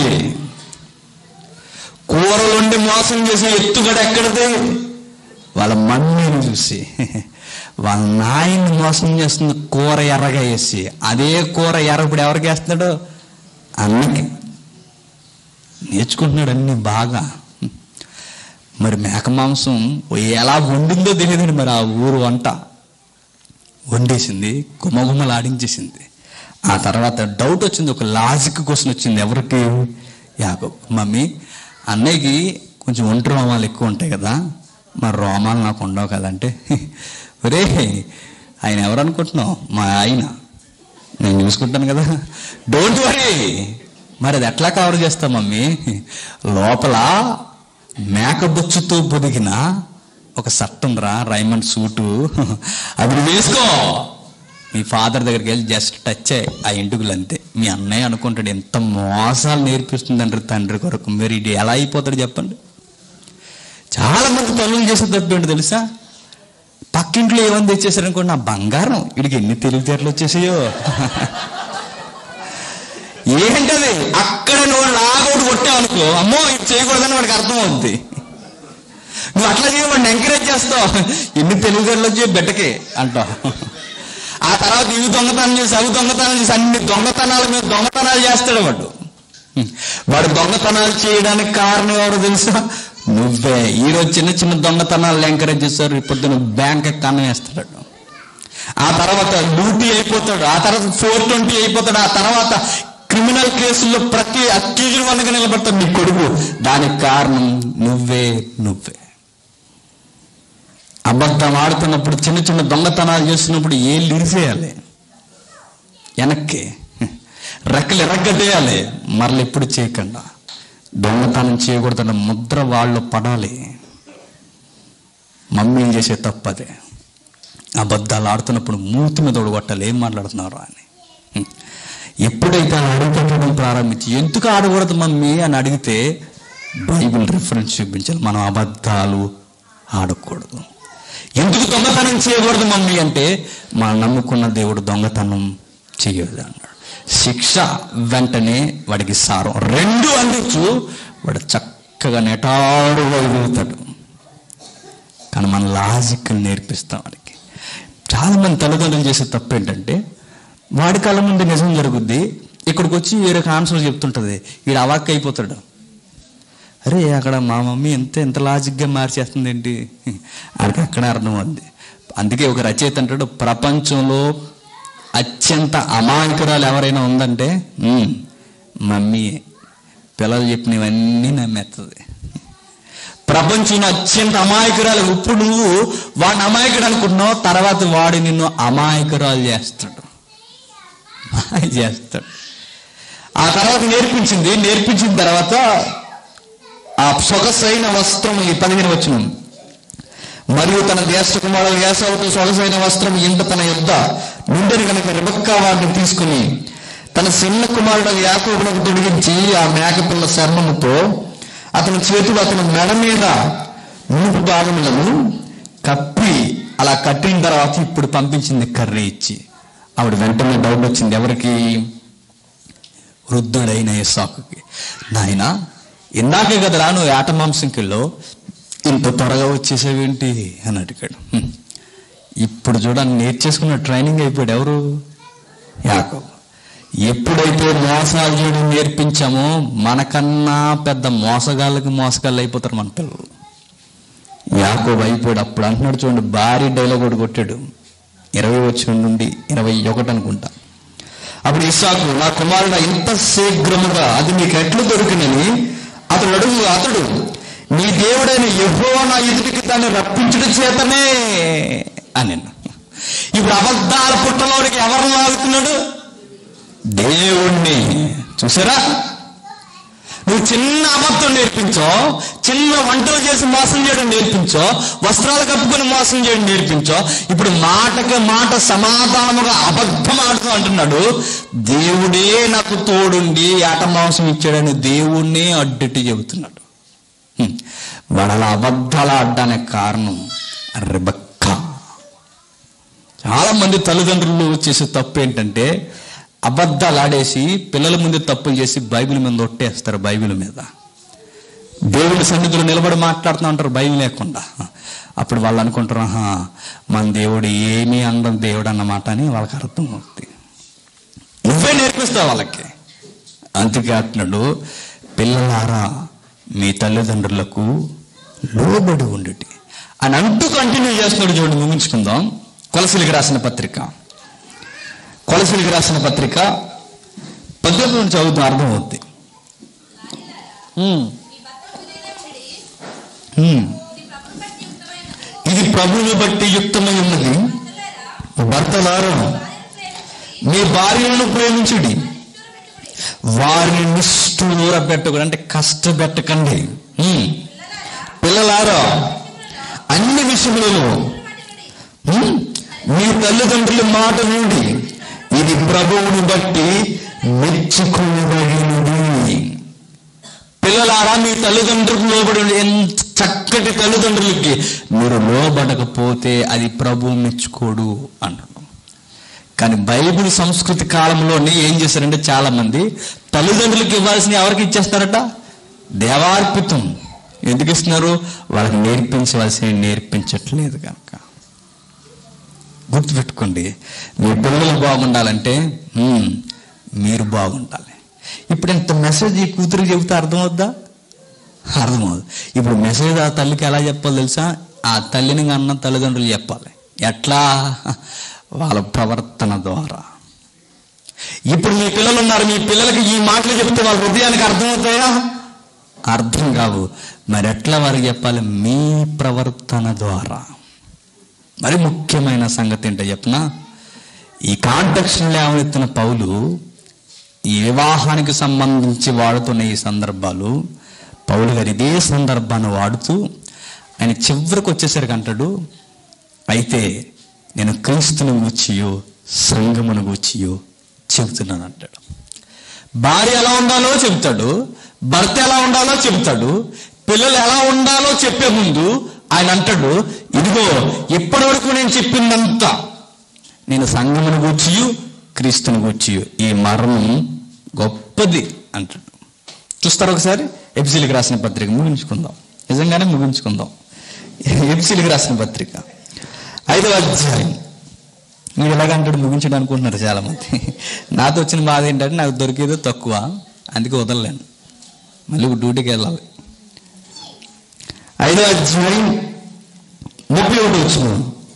కూరలుండి మోసం చేసి ఎత్తుగడ ఎక్కడిది? వాళ్ళ మమ్మీని చూసి. వాళ్ళ నాయన్ని మోసం చేస్తుంది కూర ఎర్రగా వేసి. అదే కూర ఎర్ర ఇప్పుడు ఎవరికి వేస్తున్నాడు? అన్నకి. నేర్చుకుంటున్నాడు అన్ని బాగా. మరి మేక మాంసం ఎలా వండిందో తెలియదండి. మరి ఆ ఊరు వంట వండేసింది, గుమగుమలాడించేసింది. ఆ తర్వాత డౌట్ వచ్చింది, ఒక లాజిక్ క్వశ్చన్ వచ్చింది ఎవరికి? యాకోబు. మమ్మీ అన్నయ్యకి కొంచెం ఒంటరి మామాలు ఎక్కువ ఉంటాయి కదా, మరి రోమాలు నాకు ఉండవు కదంటే, ఒరే ఆయన ఎవరు అనుకుంటున్నావు? మా ఆయన, నేను చూసుకుంటాను కదా, డోంట్ వరీ. మరి అది ఎట్లా కవర్ చేస్తాం మమ్మీ? లోపల మేకబొచ్చుతో పొదిగిన ఒక షర్ట్ ఉందిరా, రైమండ్ సూటు, అది నువ్వు వేసుకో. మీ ఫాదర్ దగ్గరికి వెళ్ళి జస్ట్ టచ్ అయ్యి ఆ ఎంటుకలు అంతే. మీ అన్నయ్య అనుకుంటాడు ఎంత మోసాలు నేర్పిస్తుందంటారు తండ్రి కొరకు. మీరు ఇది ఎలా అయిపోతాడు చెప్పండి? చాలా మంది తల్లులు చేసే తప్పేంటి తెలుసా? పక్కింట్లో ఏమని తెచ్చేసారు అనుకోండి, నా బంగారం, వీడికి ఎన్ని తెలివితేటలు వచ్చేసాయో. ఏంటది? అక్కడ నువ్వు లాగౌట్ కొట్టావు అనుకో, అమ్మో ఇది చేయకూడదని వాడికి అర్థం అవుద్ది. నువ్వు అట్లా చేయమని ఎంకరేజ్ చేస్తావు, ఎన్ని తెలివితేటలు వచ్చాయో బిడ్డకి అంటావు. ఆ తర్వాత ఇవి దొంగతనం చేసి అవి దొంగతనం చేసి అన్ని దొంగతనాల మీద దొంగతనాలు చేస్తాడు వాడు. వాడు దొంగతనాలు చేయడానికి కారణం ఎవరు తెలుసా? నువ్వే. ఈరోజు చిన్న చిన్న దొంగతనాలు ఎంకరేజ్ చేస్తారు, ఇప్పుడు నువ్వు బ్యాంక్ కన్నం వేస్తాడు. ఆ తర్వాత డ్యూటీ అయిపోతాడు, ఆ తర్వాత ఫోర్ ట్వంటీ అయిపోతాడు, ఆ తర్వాత క్రిమినల్ కేసుల్లో ప్రతి అక్యూజ్డ్ వాళ్ళగా నిలబడతాడు నీ కొడుకు. దానికి కారణం నువ్వే నువ్వే అబద్ధం ఆడుతున్నప్పుడు, చిన్న చిన్న దొంగతనాలు చేస్తున్నప్పుడు ఏళ్ళు ఇరిసేయాలి, వెనక్కి రెక్కలు ఎరగట్టేయాలి. మరలు ఎప్పుడు చేయకుండా దొంగతనం చేయకూడదన్న ముద్ర వాళ్ళు పడాలి. మమ్మీలు చేసే తప్పదే. అబద్ధాలు ఆడుతున్నప్పుడు మూతి మీద కొట్టాలి, ఏం మాట్లాడుతున్నారు అని. ఎప్పుడైతే అడుగుపెట్టడం ప్రారంభించి ఎందుకు ఆడకూడదు మమ్మీ అని అడిగితే బైబిల్ రిఫరెన్స్ చూపించాలి. మనం అబద్ధాలు ఆడకూడదు. ఎందుకు దొంగతనం చేయకూడదు మమ్మీ అంటే, మనం నమ్ముకున్న దేవుడు దొంగతనం చేయదు అన్నాడు. శిక్ష వెంటనే వాడికి సారం రెండు అందించు, వాడు చక్కగా నెటాడుగా ఎదుగుతాడు. కానీ మన లాజిక్ నేర్పిస్తాం వాడికి. చాలామంది తల్లిదండ్రులు చేసే తప్పు ఏంటంటే, వాడి కళ్ళ ముందు నిజం జరుగుద్ది, ఇక్కడికి వచ్చి వేరే ఆన్సర్ చెప్తుంటుంది, వీడు అవాక్ అయిపోతాడు. అరే అక్కడ మా మమ్మీ ఎంత ఎంత లాజిక్గా మార్చేస్తుంది ఏంటి, ఆడికి అక్కడ అర్థం అవుద్ది. అందుకే ఒక రచయిత అంటాడు, ప్రపంచంలో అత్యంత అమాయకురాలు ఎవరైనా ఉందంటే మమ్మీయే. పిల్లలు చెప్పినవన్నీ నమ్మేస్తుంది. ప్రపంచంలో అత్యంత అమాయకురాలు. ఇప్పుడు నువ్వు వాడిని అమాయకుడు అనుకుంటున్నావు, తర్వాత వాడు నిన్ను అమాయకురాలు చేస్తాడు చేస్తాడు ఆ తర్వాత నేర్పించింది నేర్పించిన తర్వాత ఆ సొగసైన వస్త్రం, ఈ పదిహేను వచనం, మరియు తన జ్యేష్ఠ కుమారుడు ఏశావుతో సొగసైన వస్త్రం ఇంట తన యుద్ధ నుండెను కనుక రెబెక్కా వాటిని తీసుకుని తన చిన్న కుమారుడు యాకోబునకు తొడిగించి ఆ మేకపిల్ల చర్మముతో అతని చేతులు అతని మెడ మీద మూపు భాగములను కప్పి అలా కట్టిన తర్వాత ఇప్పుడు పంపించింది కర్రీ ఇచ్చి. ఆవిడ వెంటనే డౌట్ వచ్చింది ఎవరికి? వృద్ధుడైన ఇస్సాకుకి. నాయన ఇందాకే కదరా నువ్వు ఏట మాంసంకిల్లో, ఇంత త్వరగా వచ్చేసేవేంటి అని అడిగాడు. ఇప్పుడు చూడండి, నేర్చేసుకున్న ట్రైనింగ్ అయిపోయాడు ఎవరు? యాకోబు. ఎప్పుడైతే మోసాలు చేయడం నేర్పించామో మనకన్నా పెద్ద మోసగాళ్ళకి మోసగాళ్ళు అయిపోతారు మన పిల్లలు. యాకోబు అయిపోయాడు. అప్పుడు అంటున్నాడు చూడండి, భారీ డైలాగ్ ఒకటి కొట్టాడు, ఇరవై వచ్చిన నుండి ఇరవై ఒకటి అనుకుంటా. అప్పుడు ఇస్సాకు, నా కుమారుడు ఇంత శీఘ్రముగా అది నీకు ఎట్లు దొరికినని అతడు అడుగు. అతడు, నీ దేవుడైన యెహోవా నా ఎదుటికి దాన్ని రప్పించడం చేతనే అని. ఇప్పుడు అబద్ధాల పుట్టలోనికి ఎవరు లాగుతున్నాడు? దేవుణ్ణి. చూసారా? నువ్వు చిన్న అబద్ధం నేర్పించో, చిన్న వంటలు చేసి మోసం చేయడం నేర్పించో, వస్త్రాలు కప్పుకొని మోసం చేయడం నేర్పించో, ఇప్పుడు మాటకి మాట సమాధానముగా అబద్ధం ఆడుతూ అంటున్నాడు, దేవుడే నాకు తోడుండి ఏట మాంసం ఇచ్చాడని దేవుణ్ణే అడ్డెట్టి చెబుతున్నాడు. వాడు అలా అబద్ధాలు ఆడడానికి కారణం రెబెక్కా. చాలా మంది తల్లిదండ్రులు చేసే తప్పు ఏంటంటే, అబద్ధాలు ఆడేసి పిల్లల ముందు తప్పులు చేసి బైబిల్ మీద ఒట్టేస్తారు. బైబిల్ మీద దేవుడి సన్నిధిలో నిలబడి మాట్లాడుతూ ఉంటారు బైబిల్ లేకుండా. అప్పుడు వాళ్ళు అనుకుంటారు, ఆహా మన దేవుడు ఏమీ అనడం దేవుడు అన్నమాట అని వాళ్ళకి అర్థం అవుతుంది. నువ్వే నేర్పిస్తావు వాళ్ళకి. అందుకే అంటున్నాడు, పిల్లలారా మీ తల్లిదండ్రులకు లోబడి ఉండేటి అని అంటూ కంటిన్యూ చేస్తున్నాడు. చూడండి, ముగించుకుందాం. కొలసీలకు రాసిన పత్రిక కొలసీలకు రాసిన పత్రిక పద్దెనిమిది నుంచి చదువుతూ అర్థం అవుద్ది. ఇది ప్రభువుని బట్టి యుక్తమై ఉన్నది. భర్తలారా మీ భార్యలను ప్రేమించుడి, వారిని నిష్ఠూర పెట్టకూడదు, అంటే కష్టపెట్టకండి. పిల్లలారా అన్ని విషయములలో మీ తల్లిదండ్రుల మాట నుండి, ఇది ప్రభువుని బట్టి మెచ్చుకోబడినది. పిల్లలారా మీ తల్లిదండ్రులకు లోబడి, ఎంత చక్కటి తల్లిదండ్రులకి మీరు లోబడకపోతే అది ప్రభువు మెచ్చుకోడు అన్నాడు. కానీ బైబిల్ సంస్కృతి కాలంలోనే ఏం చేశారంటే చాలా మంది తల్లిదండ్రులకు ఇవ్వాల్సిన ఎవరికి ఇచ్చేస్తారట? దేవార్పితం. ఎందుకు ఇస్తున్నారు? వాళ్ళకి నేర్పించవలసిన నేర్పించట్లేదు కనుక. గుర్తుపెట్టుకోండి, మీ పిల్లలు బాగుండాలంటే మీరు బాగుండాలి. ఇప్పుడు ఇంత మెసేజ్ ఈ కూతురికి చెబితే అర్థమవుద్దా? అర్థమవుదు. ఇప్పుడు మెసేజ్ ఆ తల్లికి ఎలా చెప్పాలి తెలుసా? ఆ తల్లిని కన్నా తల్లిదండ్రులు చెప్పాలి. ఎట్లా? వాళ్ళ ప్రవర్తన ద్వారా. ఇప్పుడు మీ పిల్లలు ఉన్నారు, మీ పిల్లలకి ఈ మాటలు చెప్తే వాళ్ళ హృదయానికి అర్థమవుతాయా? అర్థం కావు. మరి ఎట్లా వారికి చెప్పాలి? మీ ప్రవర్తన ద్వారా. మరి ముఖ్యమైన సంగతి ఏంటో చెప్పనా? ఈ కాంటెక్స్ట్లో లేవనెత్తిన పౌలు ఈ వివాహానికి సంబంధించి వాడుతున్న ఈ సందర్భాలు, పౌలు గారు ఇదే సందర్భాన్ని వాడుతూ ఆయన చివరికి వచ్చేసరికి అంటాడు, అయితే నేను క్రీస్తుని గూర్చియో సంఘమును గూర్చియో చెబుతున్నాను అంటాడు. భార్య ఎలా ఉండాలో చెబుతాడు, భర్త ఎలా ఉండాలో చెబుతాడు, పిల్లలు ఎలా ఉండాలో చెప్పే ముందు ఆయన అంటాడు, ఇదిగో ఇప్పటి వరకు నేను చెప్పిందంతా నేను సంఘమును గూర్చియు క్రీస్తుని గూర్చియు, ఈ మరణం గొప్పది అంటాడు. చూస్తారు ఒకసారి ఎఫెసీయులకు రాసిన పత్రిక, ముగించుకుందాం, నిజంగానే ముగించుకుందాం. ఎఫెసీయులకు రాసిన పత్రిక ఐదవ అధ్యాయం. మీరు ఎలాగంటాడు ముగించడం అనుకుంటున్నారు చాలామంది. నాతో వచ్చిన బాధ ఏంటంటే నాకు దొరికేదో తక్కువ, అందుకే వదలలేను, మళ్ళీ డ్యూటీకి వెళ్ళాలి. ఐదవ అధ్యాయం ముప్పై ఒకటి వచ్చిన,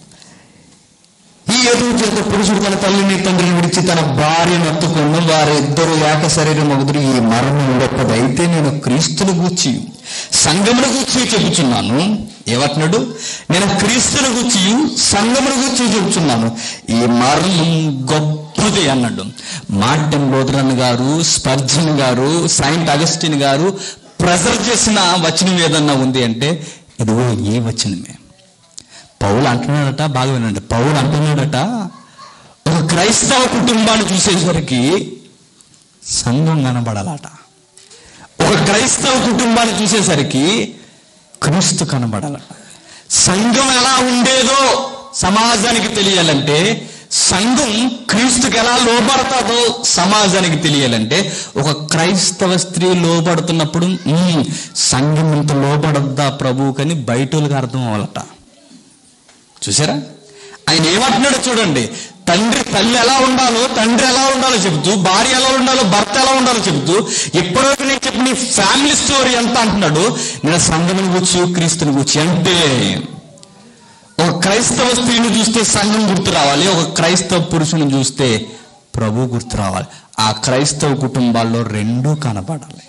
ఈ ఎదురు చేత పురుషుడు తన తల్లిని తండ్రిని విడిచి తన భార్యను ఎత్తుకున్న వారి ఇద్దరు ఏక శరీరం ఒకరు, ఈ మరణం గొప్పది. అయితే నేను క్రీస్తుని గూర్చి సంఘమును గూర్చి చెబుతున్నాను. ఏమంటున్నాడు? నేను క్రీస్తుని గూర్చి సంఘమును గూర్చి చెబుతున్నాను, ఈ మరణం గొప్పది అన్నాడు. మార్టిన్ లూథరన్ గారు, స్పర్జన్ గారు, సెయింట్ అగస్టిన్ గారు ప్రెజర్ చేసిన వచనం ఏదన్నా ఉంది అంటే ఇదిగో ఈ వచనమే. పౌలు అంటున్నాడట, బాగా వినండి, పౌలు అంటున్నాడట, ఒక క్రైస్తవ కుటుంబాన్ని చూసేసరికి సంఘం కనబడాలట. ఒక క్రైస్తవ కుటుంబాన్ని చూసేసరికి క్రీస్తు కనబడాలట. సంఘం ఎలా ఉండేదో సమాజానికి తెలియాలంటే, సంఘం క్రీస్తుకి ఎలా లోబడతాదో సమాజానికి తెలియాలంటే, ఒక క్రైస్తవ స్త్రీ లోబడుతున్నప్పుడు సంఘం ఇంత లోబడద్దా ప్రభువుకని బయటోళ్ళకి అర్థం అవ్వాలట. చూసారా? ఆయన ఏమంటున్నాడో చూడండి. తండ్రి తల్లి ఎలా ఉండాలో, తండ్రి ఎలా ఉండాలో చెబుతూ, భార్య ఎలా ఉండాలో, భర్త ఎలా ఉండాలో చెబుతూ, ఎప్పటివరకు నేను చెప్పిన ఫ్యామిలీ స్టోరీ ఎంత అంటున్నాడు. నేను సంఘమును కూర్చు క్రీస్తుని కూర్చి అంటే, ఒక క్రైస్తవ స్త్రీని చూస్తే సంఘం గుర్తు రావాలి, ఒక క్రైస్తవ పురుషుని చూస్తే ప్రభు గుర్తు రావాలి. ఆ క్రైస్తవ కుటుంబాల్లో రెండూ కనబడాలి.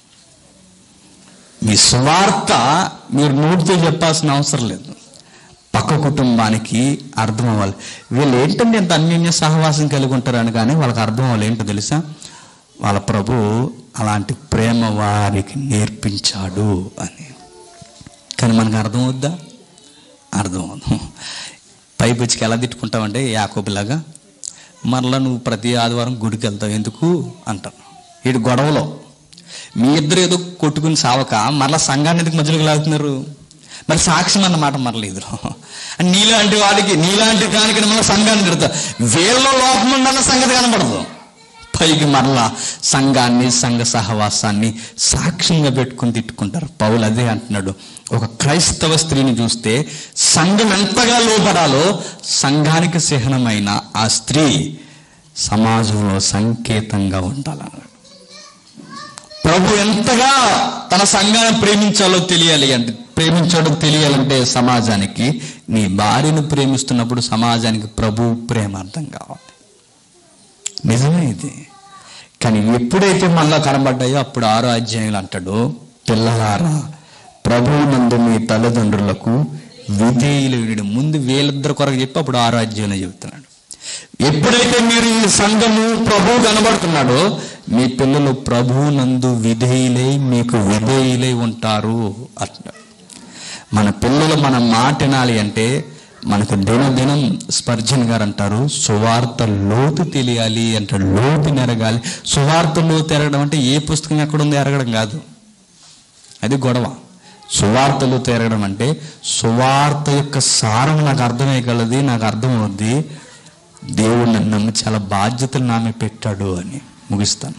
మీ సువార్త మీరు నోటితో చెప్పాల్సిన అవసరం లేదు, పక్క కుటుంబానికి అర్థం అవ్వాలి. వీళ్ళు ఏంటంటే ఎంత అన్యోన్య సహవాసం కలిగి ఉంటారని, కానీ వాళ్ళకి అర్థం అవ్వాలి. ఏంటో తెలుసా? వాళ్ళ ప్రభు అలాంటి ప్రేమ వారికి నేర్పించాడు అని. కానీ మనకు అర్థం అవుద్దా? అర్థం అవును. పైపుచ్చికి ఎలా తిట్టుకుంటావంటే యాకోబులాగా, మరలా నువ్వు ప్రతి ఆదివారం గుడికి వెళ్తావు ఎందుకు అంటాను. వీడు గొడవలో మీ ఇద్దరు ఏదో కొట్టుకుని సావక మరలా సంఘాన్ని ఎందుకు మధ్యలోకి లాగుతున్నారు? మరి సాక్ష్యం అన్నమాట మరలేదు. నీలాంటి వాడికి, నీలాంటి దానికి మళ్ళీ సంఘాన్ని తిడతా, వీళ్ళ లోపం ఉందన్న సంగతి కనబడదు. పైకి మరలా సంఘాన్ని, సంఘ సహవాసాన్ని సాక్ష్యంగా పెట్టుకుని తిట్టుకుంటారు. పౌలు అదే అంటున్నాడు, ఒక క్రైస్తవ స్త్రీని చూస్తే సంఘం ఎంతగా లోపడాలో సంఘానికి చిహ్నమైన ఆ స్త్రీ సమాజంలో సంకేతంగా ఉండాలన్నాడు. ప్రభు ఎంతగా తన సంఘాన్ని ప్రేమించాలో తెలియాలి అంటే, ప్రేమించడం తెలియాలంటే సమాజానికి, నీ భార్యను ప్రేమిస్తున్నప్పుడు సమాజానికి ప్రభు ప్రేమ అర్థం కావాలి. నిజమే ఇది. కానీ ఎప్పుడైతే మళ్ళా కనబడ్డాయో అప్పుడు ఆరో అధ్యాయులు అంటాడు, పిల్లలారా ప్రభువునందు మీ తల్లిదండ్రులకు విధేయులు వినడు. ముందు వీళ్ళిద్దరు కొరకు చెప్పి అప్పుడు ఆరో అధ్యాయంలో చెబుతున్నాడు. ఎప్పుడైతే మీరు ఈ సంఘము ప్రభువు కనబడుతున్నాడో మీ పిల్లలు ప్రభువు నందు విధేయులై మీకు విధేయులై ఉంటారు అట్లా. మన పిల్లలు మన మాట వినాలి అంటే మనకు దినదినం స్పర్జన్ గారు అంటారు, సువార్త లోతు తెలియాలి అంటే లోతు ఎరగాలి. సువార్త లోతు ఎరగడం అంటే ఏ పుస్తకం ఎక్కడుందో ఎరగడం కాదు, అది గొడవ. సువార్తలు తిరగడం అంటే సువార్త యొక్క సారం నాకు అర్థమయ్యగలది, నాకు అర్థమవుద్ది, దేవుడు నన్ను చాలా బాధ్యతలు నామే పెట్టాడు అని. ముగిస్తాను.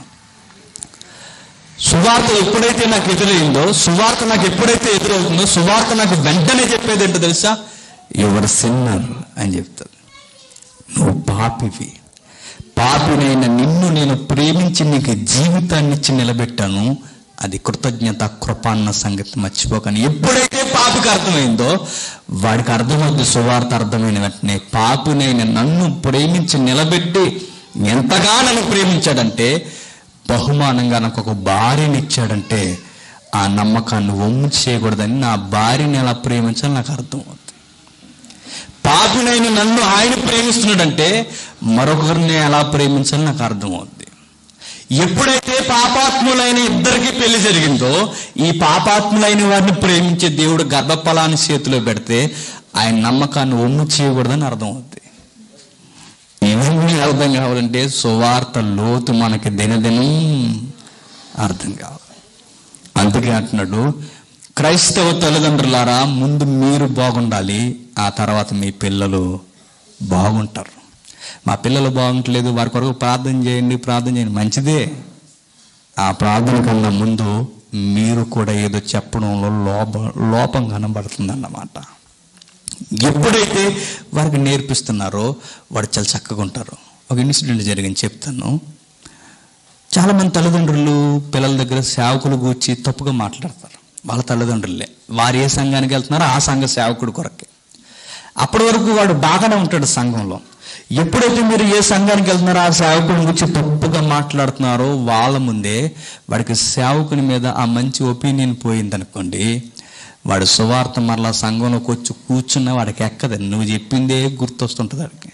సువార్త ఎప్పుడైతే నాకు ఎదురైందో, సువార్త నాకు ఎప్పుడైతే ఎదురవుతుందో, సువార్త నాకు వెంటనే చెప్పేది ఏంటో తెలుసా? యువర్ సిన్నర్ అని చెప్తుంది. నువ్వు పాపివి, పాపినైన నిన్ను నేను ప్రేమించి నీకు జీవితాన్ని ఇచ్చి నిలబెట్టాను, అది కృతజ్ఞత కృప అన్న సంగతి మర్చిపోకని. ఎప్పుడైతే పాపికి అర్థమైందో వాడికి అర్థమవుద్ది సువార్త అర్థమైన వెంటనే. పాపినైన నన్ను ప్రేమించి నిలబెట్టి ఎంతగా నన్ను ప్రేమించాడంటే, బహుమానంగా నాకు ఒక భార్యని ఇచ్చాడంటే ఆ నమ్మకాన్ని ఒమ్ము చేయకూడదని, నా భార్యని ఎలా ప్రేమించాలి నాకు అర్థమవుతుంది. పాపినైన నన్ను ఆయన ప్రేమిస్తున్నాడంటే మరొకరిని ఎలా ప్రేమించాలి నాకు అర్థమవుతుంది. ఎప్పుడైతే పాపాత్ములైన ఇద్దరికి పెళ్లి జరిగిందో, ఈ పాపాత్ములైన వారిని ప్రేమించే దేవుడు గర్భఫలాన్ని చేతిలో పెడితే ఆయన నమ్మకాన్ని ఒమ్ము చేయకూడదని అర్థమవుతుంది. ఇవన్నీ అర్థం కావాలంటే సువార్త లోతు మనకి దినదినం అర్థం కావాలి. అందుకే అంటున్నాడు, క్రైస్తవ తల్లిదండ్రులారా ముందు మీరు బాగుండాలి, ఆ తర్వాత మీ పిల్లలు బాగుంటారు. మా పిల్లలు బాగుంటలేదు, వారి కొరకు ప్రార్థన చేయండి, ప్రార్థన చేయండి, మంచిదే. ఆ ప్రార్థన కన్నా ముందు మీరు కూడా ఏదో చెప్పడంలో లోప లోపం కనబడుతుంది అన్నమాట. ఎప్పుడైతే వారికి నేర్పిస్తున్నారో వాడు చాలా చక్కగా ఉంటారు. ఒక ఇన్సిడెంట్ జరిగింది చెప్తాను. చాలామంది తల్లిదండ్రులు పిల్లల దగ్గర సేవకులు గూర్చి తప్పుగా మాట్లాడతారు. వాళ్ళ తల్లిదండ్రులే, వారు ఏ సంఘానికి వెళ్తున్నారో ఆ సంఘ సేవకుడు కొరకే. అప్పటి వరకు వాడు బాగానే ఉంటాడు సంఘంలో. ఎప్పుడైతే మీరు ఏ సంఘానికి వెళ్తున్నారో ఆ సేవకుని గురించి తప్పుగా మాట్లాడుతున్నారో వాళ్ళ ముందే వాడికి సేవకుని మీద ఆ మంచి ఒపీనియన్ పోయిందనుకోండి, వాడు సువార్త మరలా సంఘంలోకి వచ్చి కూర్చున్న వాడికి ఎక్కదని, నువ్వు చెప్పిందే గుర్తొస్తుంటుంది వాడికి.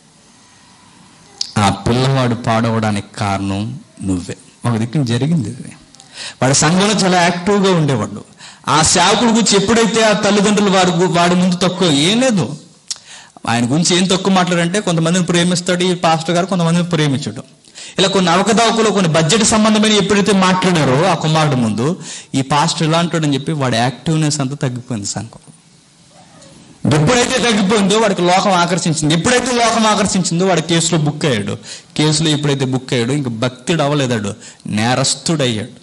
ఆ పిల్లవాడు పాడవడానికి కారణం నువ్వే. ఒక దిక్కు జరిగింది ఇది. వాడి సంఘంలో చాలా యాక్టివ్గా ఉండేవాడు. ఆ సేవకుడి గురించి ఎప్పుడైతే ఆ తల్లిదండ్రులు వాడు వాడి ముందు తక్కువ, ఏం లేదు ఆయన గురించి ఏం తక్కువ మాట్లాడంటే, కొంతమందిని ప్రేమిస్తాడు ఈ పాస్టర్ గారు, కొంతమందిని ప్రేమించడు. ఇలా కొన్ని అవకతవకలు, కొన్ని బడ్జెట్ సంబంధమైన ఎప్పుడైతే మాట్లాడారో ఆ కుమారుడు ముందు, ఈ పాస్టర్ ఇలా అంటాడని చెప్పి వాడి యాక్టివ్నెస్ అంతా తగ్గిపోయింది సంఘం. ఎప్పుడైతే తగ్గిపోయిందో వాడికి లోకం ఆకర్షించింది. ఎప్పుడైతే లోకం ఆకర్షించిందో వాడి కేసులో బుక్ అయ్యాడు. కేసులో ఎప్పుడైతే బుక్ అయ్యాడో ఇంక భక్తుడు అవ్వలేదాడు, నేరస్తుడయ్యాడు.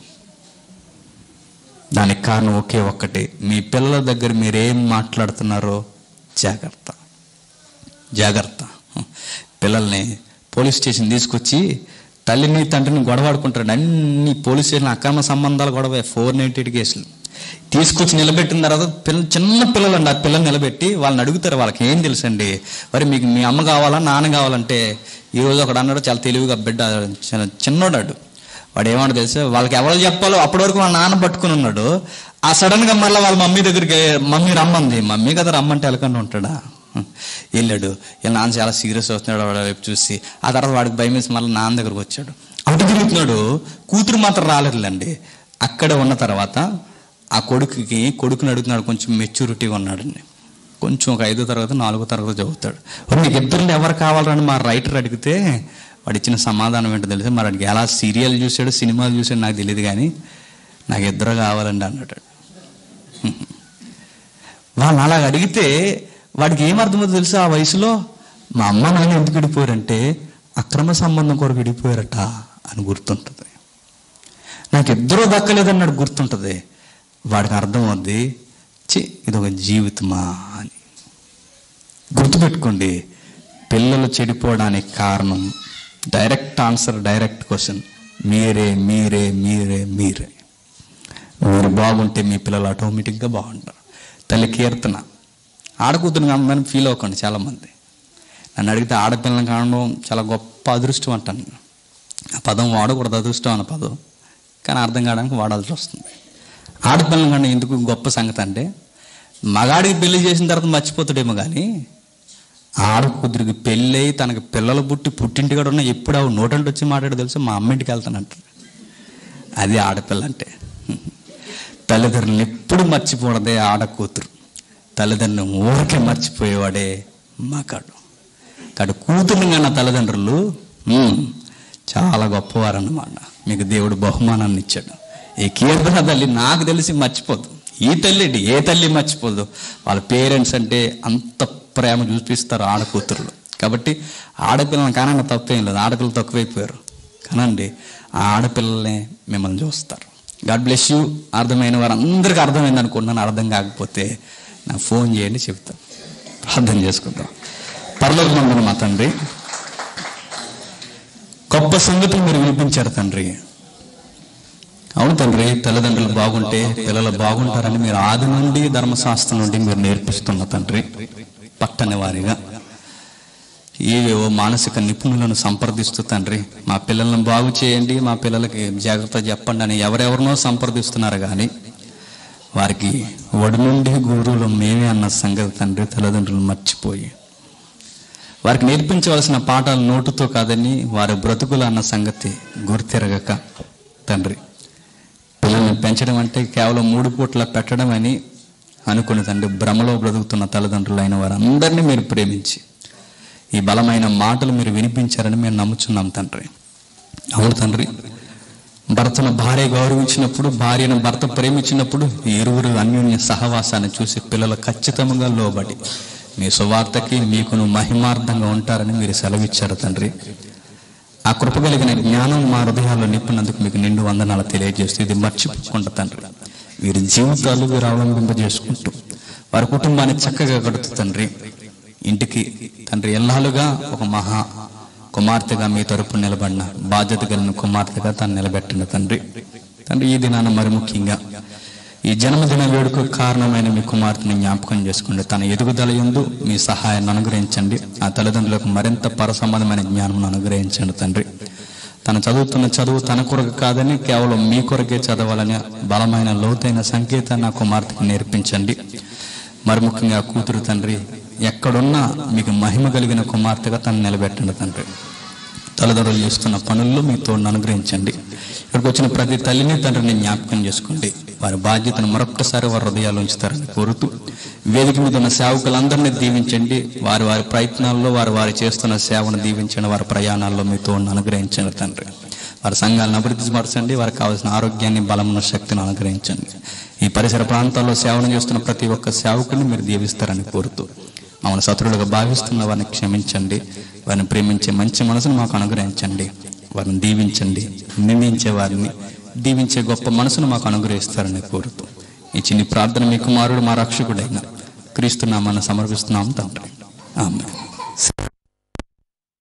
దానికి కారణం ఒకే ఒక్కటి, మీ పిల్లల దగ్గర మీరేం మాట్లాడుతున్నారో జాగ్రత్త జాగ్రత్త. పిల్లల్ని పోలీస్ స్టేషన్ తీసుకొచ్చి తల్లిని తండ్రిని గొడవాడుకుంటాడు. అన్ని పోలీస్ స్టేషన్ అక్రమ సంబంధాలు గొడవ, ఫోర్ నైన్టీ ఎయిట్ కేసులు తీసుకొచ్చి నిలబెట్టిన తర్వాత పిల్లలు, చిన్న పిల్లలు అండి, ఆ పిల్లల్ని నిలబెట్టి వాళ్ళని అడుగుతారు, వాళ్ళకి ఏం తెలుసండి, మరి మీకు మీ అమ్మ కావాలా నాన్న కావాలంటే, ఈరోజు ఒకడు అన్నాడు చాలా తెలివిగా, బిడ్డ చిన్నోడాడు, వాడు ఏమన్నా తెలుసు, వాళ్ళకి ఎవరు చెప్పాలో అప్పటి వరకు వాళ్ళ నాన్న పట్టుకుని ఉన్నాడు. ఆ సడన్గా మళ్ళీ వాళ్ళ మమ్మీ దగ్గరికి, మమ్మీ రమ్మంది, మమ్మీ కదా రమ్మంటే వెళ్ళకుండా ఉంటాడా, వెళ్ళాడు. వీళ్ళ నాన్న చాలా సీరియస్ అవుతున్నాడు వాడు వైపు చూసి. ఆ తర్వాత వాడికి భయం వేసి మళ్ళీ నాన్న దగ్గరకు వచ్చాడు. అటు తిరుగుతున్నాడు, కూతురు మాత్రం రాలేదులేండి. అక్కడే ఉన్న తర్వాత ఆ కొడుకుకి కొడుకుని అడుగుతున్నాడు, కొంచెం మెచ్యూరిటీగా ఉన్నాడండి, కొంచెం ఒక ఐదో తరగతి నాలుగో తరగతి చదువుతాడు. మీకు ఇద్దరు ఎవరు కావాలని మా రైటర్ అడిగితే వాడు ఇచ్చిన సమాధానం ఏంటో తెలిసి, మరి వాడికి ఎలా సీరియల్ చూశాడు సినిమాలు చూశాడు నాకు తెలియదు, కానీ నాకు ఇద్దరు కావాలండి అన్నాడు. వాళ్ళు అలాగ అడిగితే వాడికి ఏమర్థమవుతుందో తెలుసా, ఆ వయసులో మా అమ్మ నాన్న ఎందుకు విడిపోయారంటే అక్రమ సంబంధం కొరకు విడిపోయారట అని గుర్తుంటుంది. నాకు ఇద్దరూ దక్కలేదన్నాడు గుర్తుంటుంది. వాడికి అర్థం అవుద్ది, చి ఇది ఒక జీవితమా అని. గుర్తుపెట్టుకోండి, పిల్లలు చెడిపోవడానికి కారణం, డైరెక్ట్ ఆన్సర్, డైరెక్ట్ క్వశ్చన్, మీరే మీరే మీరే మీరే. మీరు బాగుంటే మీ పిల్లలు ఆటోమేటిక్గా బాగుంటారు. తల్లి కీర్తన, ఆడకూతురు కాదని ఫీల్ అవ్వకండి. చాలామంది నన్ను అడిగితే ఆడపిల్లని కావడం చాలా గొప్ప అదృష్టం అంటాను. ఆ పదం వాడకూడదు, అదృష్టం అన్న పదం, కానీ అర్థం కావడానికి వాడాల్సి వస్తుంది. ఆడపిల్లని కానీ ఎందుకు గొప్ప సంగతి అంటే, మగాడికి పెళ్లి చేసిన తర్వాత మర్చిపోతాడేమో కానీ ఆడకూతురికి పెళ్ళి అయి తనకి పిల్లలు పుట్టి పుట్టింటి కూడా ఉన్న ఎప్పుడు ఆవు నోటంటే వచ్చి మాట్లాడి తెలుసు మా అమ్మింటికి వెళ్తానంట. అది ఆడపిల్ల అంటే. తల్లిదండ్రులను ఎప్పుడు మర్చిపోవడదే ఆడకూతురు, తల్లిదండ్రులను ఊరికే మర్చిపోయేవాడే మగాడు. కాడు కూతుర్ని కన్నా తల్లిదండ్రులు చాలా గొప్పవారు అన్నమాట. మీకు దేవుడు బహుమానాన్ని ఇచ్చాడు. ఈ కీర్తన తల్లి నాకు తెలిసి మర్చిపోదు. ఈ తల్లి ఏ తల్లి మర్చిపోదు. వాళ్ళ పేరెంట్స్ అంటే అంత ప్రేమ చూపిస్తారు ఆడకూతురులు. కాబట్టి ఆడపిల్లలను కానన్నా తప్పేం లేదు. ఆడపిల్లలు తక్కువైపోయారు కానండి, ఆ ఆడపిల్లల్ని మిమ్మల్ని చూస్తారు. God bless you. అర్థమైన వారు అందరికీ అర్థమైంది అనుకుంటున్నాను. అర్థం కాకపోతే నాకు ఫోన్ చేయండి, చెప్తాను. ప్రార్థన చేసుకుందాం. పరలోకమందున మా తండ్రి, గొప్ప సంగతులు మీరు వినిపించారు తండ్రి. అవును తండ్రి, తల్లిదండ్రులు బాగుంటే పిల్లలు బాగుంటారని మీరు ఆది నుండి ధర్మశాస్త్రం నుండి మీరు నేర్పిస్తున్న తండ్రి, పట్టని వారిగా ఏవేవో మానసిక నిపుణులను సంప్రదిస్తూ తండ్రి మా పిల్లలను బాగు చేయండి, మా పిల్లలకి జాగ్రత్త చెప్పండి అని ఎవరెవరినో సంప్రదిస్తున్నారు. కానీ వారికి వడి నుండి గురువులు మేమే అన్న సంగతి తండ్రి తల్లిదండ్రులు మర్చిపోయి వారికి నేర్పించవలసిన పాఠాలు నోటుతో కాదని వారి బ్రతుకులు అన్న సంగతి గుర్తిరగక తండ్రి పిల్లల్ని పెంచడం అంటే కేవలం మూడు పూట్ల పెట్టడం అని అనుకుని తండ్రి భ్రమలో బ్రతుకుతున్న తల్లిదండ్రులు అయిన వారందరినీ మీరు ప్రేమించి ఈ బలమైన మాటలు మీరు వినిపించారని మేము నమ్ముచున్నాం తండ్రి. అవును తండ్రి, భర్తను భార్య గౌరవించినప్పుడు, భార్యను భర్త ప్రేమించినప్పుడు ఈ ఇరువురు అన్యోన్య సహవాసాన్ని చూసి పిల్లలు ఖచ్చితంగా లోబడి మీ సువార్తకి మీకును మహిమార్థంగా ఉంటారని మీరు సెలవిచ్చారు తండ్రి. ఆ కృప కలిగిన జ్ఞానం మా హృదయాల్లో నింపినందుకు మీకు నిండు వందనాలు తెలియజేస్తూ ఇది మర్చిపోకుండా తండ్రి వీరి జీవితాలు వీరు అవలంబింపజేసుకుంటూ వారి కుటుంబాన్ని చక్కగా గడుతూ తండ్రి ఇంటికి తండ్రి ఎల్లాలుగా ఒక మహా కుమార్తెగా మీ తరపు నిలబడిన బాధ్యత కలిగిన కుమార్తెగా తను నిలబెట్టిన తండ్రి తండ్రి ఈ దినాన మరి ముఖ్యంగా ఈ జన్మదిన వేడుక కారణమైన మీ కుమార్తెని జ్ఞాపకం చేసుకోండి. తన ఎదుగుదల యందు మీ సహాయాన్ని అనుగ్రహించండి. ఆ తల్లిదండ్రులకు మరింత పరసంబంధమైన జ్ఞానం అనుగ్రహించండి తండ్రి. తను చదువుతున్న చదువు తన కొరకు కాదని కేవలం మీ కొరకే చదవాలని బలమైన లోతైన సంకేతాన్ని ఆ కుమార్తెకు నేర్పించండి. మరి ముఖ్యంగా కూతురు తండ్రి ఎక్కడున్నా మీకు మహిమ కలిగిన కుమార్తెగా తను నిలబెట్టండి తండ్రి. తల్లిదండ్రులు చేస్తున్న పనుల్లో మీ తోడును అనుగ్రహించండి. ఇక్కడికి వచ్చిన ప్రతి తల్లిని తండ్రిని జ్ఞాపకం చేసుకోండి. వారి బాధ్యతను మరొక్కసారి వారి హృదయాలు ఉంచుతారని కోరుతూ వేదిక మీద ఉన్న సేవకులందరినీ దీవించండి. వారి వారి ప్రయత్నాల్లో వారు వారు చేస్తున్న సేవను దీవించండి. వారి ప్రయాణాల్లో మీ తోడును అనుగ్రహించండి తండ్రి. వారి సంఘాలను అభివృద్ధి పరచండి. వారికి కావాల్సిన ఆరోగ్యాన్ని, బలమును, శక్తిని అనుగ్రహించండి. ఈ పరిసర ప్రాంతాల్లో సేవను చేస్తున్న ప్రతి ఒక్క సేవకుని మీరు దీవిస్తారని కోరుతూ మమ్మల్ని శత్రువులుగా భావిస్తున్న వారిని క్షమించండి. వారిని ప్రేమించే మంచి మనసును మాకు అనుగ్రహించండి. వారిని దీవించండి. నిందించే వారిని దీవించే గొప్ప మనసును మాకు అనుగ్రహిస్తారని కోరుతూ ఈ చిన్ని ప్రార్థన మీ కుమారుడు మా రక్షకుడైన క్రీస్తు నామాన్ని సమర్పిస్తున్నాం తండ్రి. ఆమేన్.